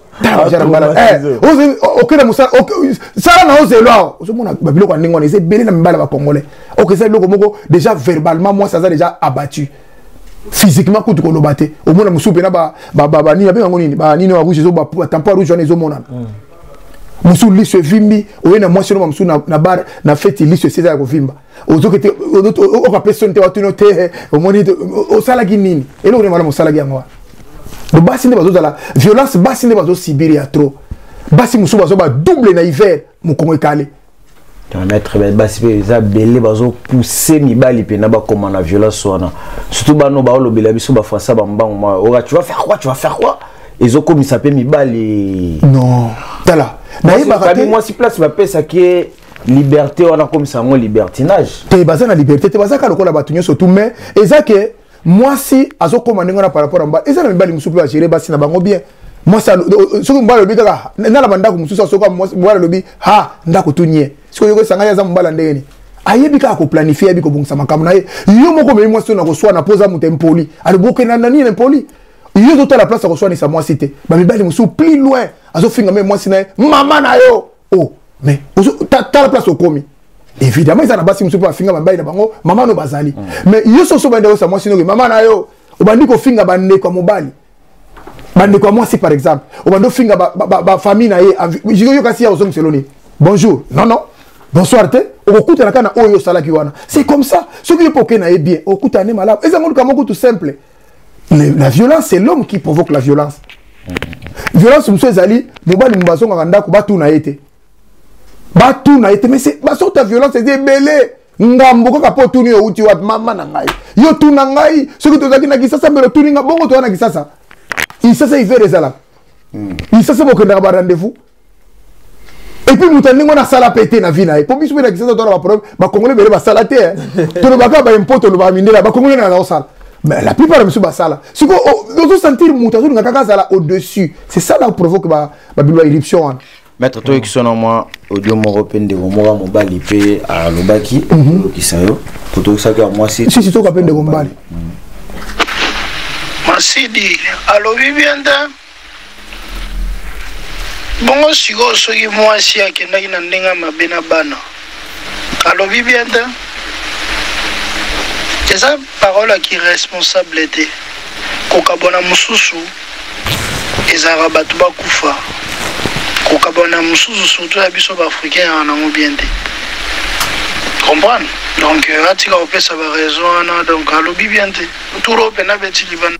S1: okena musala sala na o zelo o mona ba biloko ndingo na ese belé na mbala ba congolais ok ça biloko moko déjà verbalement moi ça a déjà abattu physiquement kutu kolobate au mona musupe na ba ni ba ngoni ba ni na rouge zo ba tampo rouge na zo mona musu liso vimbi oyena mwasi no musu na bar na fête liso c'est ça ko vimba ozokete o ka personne te watuno te o moni o sala kinini elo ne mala musala yango do basi ne bazo la violence basi ne bazo sibiri ya trop basi musu bazo ba double na hiver mu kongo kale
S2: maître basi za belé bazo pousser mibali pe na ba comment la violence wana surtout ba no ba lobela biso ba fasa ba mbango ma tu vas faire quoi ils ont commis ça pe mibali
S1: non tala
S2: moi si place va pesa que liberté on a comme ça mon libertinage
S1: te baza na liberté te baza ka lokola batunyo surtout mais ezake moi si azo commander ngona par rapport à mba ezana mibali musupe ba gérer basi na bango bien moi ça soko mbala lobi kaka na la banda ko mususu soko mbala lobi ha ndako tunye siko yoko sanga ya za mbala ndeni ayebi ka ko planifier abi ko bongisa makambo na ye yo moko me moi so na ko swa na poza mutempoli aliboke na nani empoli yo to la place ko swa ni sa moi cité ba mibali musu plus loin azo finga même moi sina maman na yo oh mais ta la place au komi évidemment ça na basi musu pa finga mibali na bango maman no bazali mais yo so bande sa moi sino que maman na yo obandi ko finga bande ko mobali bande ko moi si par exemple obando finga ba famille na ye yo kasi ya ozo mseloni bonjour non bonsoir te okuta na kana oyo salaki wana c'est comme ça ce qui est poké na bien okuta ne malade ezango kamoko tout simple. La violence, c'est l'homme qui provoque la violence. Violence, monsieur Zali, mobali mbazo nganda ko batu na été, mais c'est baso ta violence c'est belé. Ngambo ko kapotu ni outi wa mama na ngai. Yo tu na ngai, ce que tozaki na kisasa mbele tu ninga bongo to na kisasa. Il ça il fait les ala. Il ça boko na ba rendez-vous. Et puis mutani ngona sala pété na vie na e. Pour biso na kisasa to na ba problème, ba congolais bele ba sala te. To no baka ba impoto no ba mindela ba congolais na na sala. Mais la plupart de M. Bassala, c'est qu'on doit sentir au-dessus. C'est ça là qui provoque la éruption.
S2: Maître, toi qui sont en moi, audio européen de Gomora, mon bal, il à Lobaki, qui s'est pour tout ça que moi, c'est.
S1: Si, c'est toi qui appelle de Gombali.
S11: Merci, dit. Allo, Vivienda. Bon, si vous avez moi, si vous avez un bana. Allo, Vivienda. C'est ça parole qui est responsable était kokabona mususu ezara batu bakufa kokabona mususu surtout ya biso ba africain na mobiende comprendre donc atika opesa ba raison donc alobi bien te turo pena beti liban.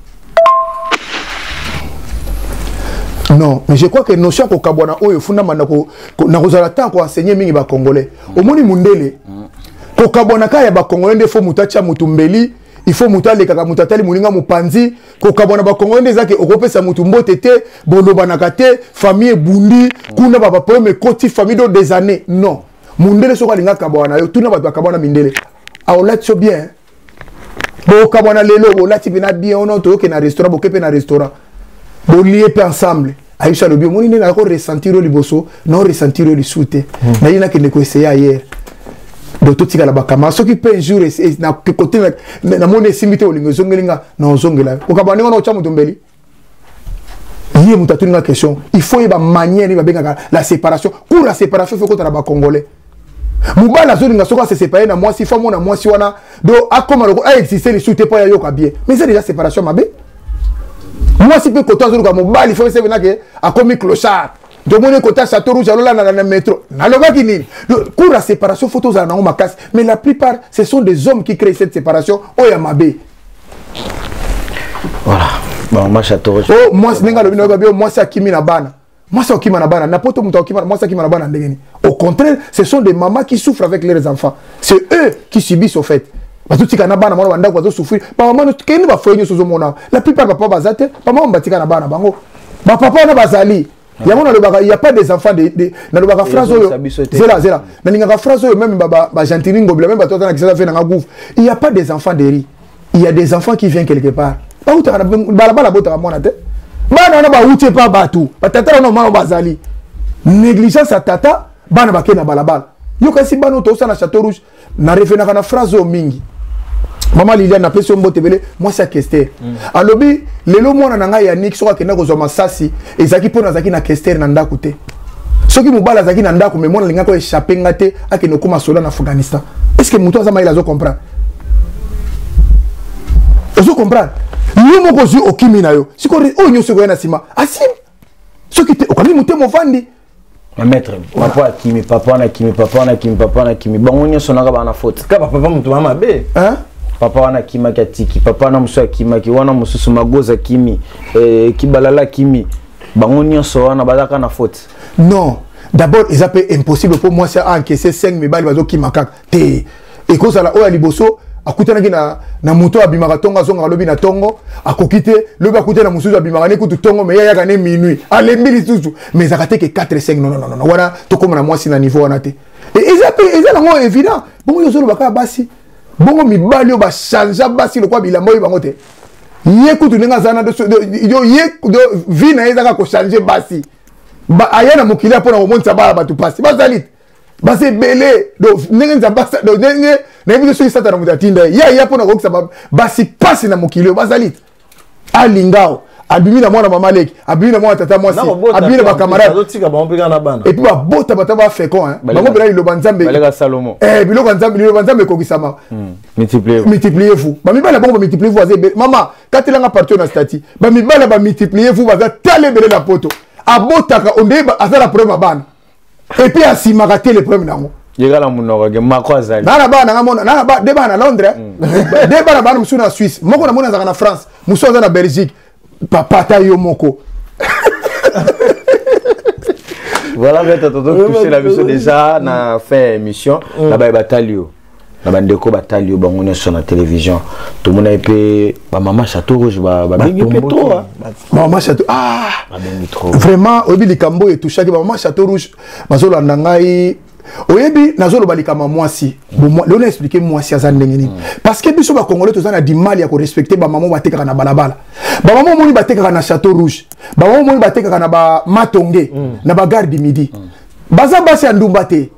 S1: Non, mais je crois que notion kokabona oyo funda manako na kozala tant ko enseigner mingi ba congolais omoni mundele kokabona ka ya ba congolais ndefo mutacha mutumbeli il faut mutale kaka mutatali mulinga mupanzi ko kabona ba Congo ndeza ke okopesa mutu mbote te boloba na kate famille bundi kuna ba problème koti famille do des années non mundele soko linga kabona yo tuna ba kabona mindele a olatio bien bo kabona lelo bo lati bina bien on to ke na restaurant bo kepe na restaurant bo lié pe ensemble aisha le bio moni na ko ressentir le bosso non ressentir le soute na yina ke ne ko essayer hier do to tika la bakama so ki pe jour na côté na moni simité o lingo zongelinga na zongela ko kabana ngona ocha mutumbeli yé mutatu nga question il faut y ba manière ba benga la séparation pour la séparation faut ko ba congolais mubala zo linga soko se séparer na moi si faut mona moi si wana do akoma loko a exister les soute pas yo ka bien mais c'est déjà séparation mabe moi si peut côté zo ka mubala il faut se venir que a commis clochard de mon côté château rouge alors là dans le métro na loba kini pour la séparation photos à na ma casse mais la plupart ce sont des hommes qui créent cette séparation o ya mabe voilà bon moi château rouge oh moi ninga lobino ba bio moi c'est akimi na bana moi c'est akimi na bana na poto muto akimi moi c'est akimi na bana ndengeni au contraire ce sont des mamans qui souffrent avec leurs enfants c'est eux qui subissent au fait parce que tika na bana mwana banda kwa souffrir ba maman keni ba foyenyo sozo mona la plupart papa bazate ba maman batika na bana bango ba papa na bazali il y a pas des enfants de na lobaka phrase zela na ninga phrase même baba ba gentilingo même ba tota na kisala fait na gouf il y a pas des enfants de riz il y a des enfants qui viennent quelque part ba uta na bala bota mwana te bana na ba uti pa batu batata na mama bazali négligence à tata bana ba ke na balabala yo kasi bana to sa na château rouge na refena kana phrase o mingi maman Liliane na pesi mbote belé moi c'est Kester alobi lelo mwana na ngai ya Nick soka kena ko zo masasi ezaki pona zaki na Kester na ndako te soki mobala zaki na ndako mais mwana linga ko échapper ngate akeno kuma sola na Afghanistan est-ce que muto azama ila zo comprendre ozo comprendre yo moko zo okimi na yo siko o nyoso ko na sima asim soki te okami muto mofandi
S2: maître papa na kimi bango nyoso na ba na faute
S10: ka papa muto mama be
S1: hein
S2: papa wana kima katiki papa na muso kima ki wana mususu magoza kimi kibalala kimi bango nyonso wana bazaka na faute
S1: non d'abord ils appellent impossible pour moi c'est encaisser 5 mibali bazo kimaka te et cause la oya liboso akutana kina na muto abimaka tonga zonga lobi na tongo akokite lobi akutana mususu abimaka ne kutu tongo mais yaka ne minuit alembili susu mais zakate que 4 5 non wana to comme na moi si na niveau wana te et ils appellent ils ont évident bon yo zo baka basi bongo mibali ba chanja basi le kwa bilambo bango te ye kutu ninga zana yo ye vie na ezaka ko changer basi ba ayana mokili apona ko monta ba batu pasi bazalit basi belé do ninga nzambasa do ninga na biso so isata na mutatinda ya apona ko kusaba basi pasi na mokili bazalit alingao abimi na mwana mama leki abimi na mwana tata mwasi abimi na ba camarade et puis ba bota bata ba fécond hein bango bela ilo banzambe
S2: balega Salomo
S1: biloko nzambe ko kisama multiplier vous ba mibala bango ba multiplier vous aze mama katelanga partout na stati ba mibala ba multiplier vous baza tale bele na poto abotaka onde ba azala problème bana et puis asima rater le problème nango
S2: yegala munoko ke mako azali
S1: nana bana ngamona nana ba de bana Londres de bana musu na Suisse moko na mona za na France musu za na Belgique papa ta yo moko
S2: voilà mais toto toucher la mission déjà na fin émission la ba batalio na bandeko batalio bango nyonso na télévision tout monde epé ba maman château rouge ba bengi petro
S1: maman château ba bengi trop vraiment obi likambo et toucha ki ba maman château rouge bazolo ndangai oyebi nazolo balikama mwasi le on a expliqué mwasi azandengeni parce que biso ba congolais tozana du mal ya ko respecter ba maman batekaka na balabala ba maman moni batekaka na château rouge ba maman moni batekaka na ba matonge na ba gare du midi baza basi ya ndumba te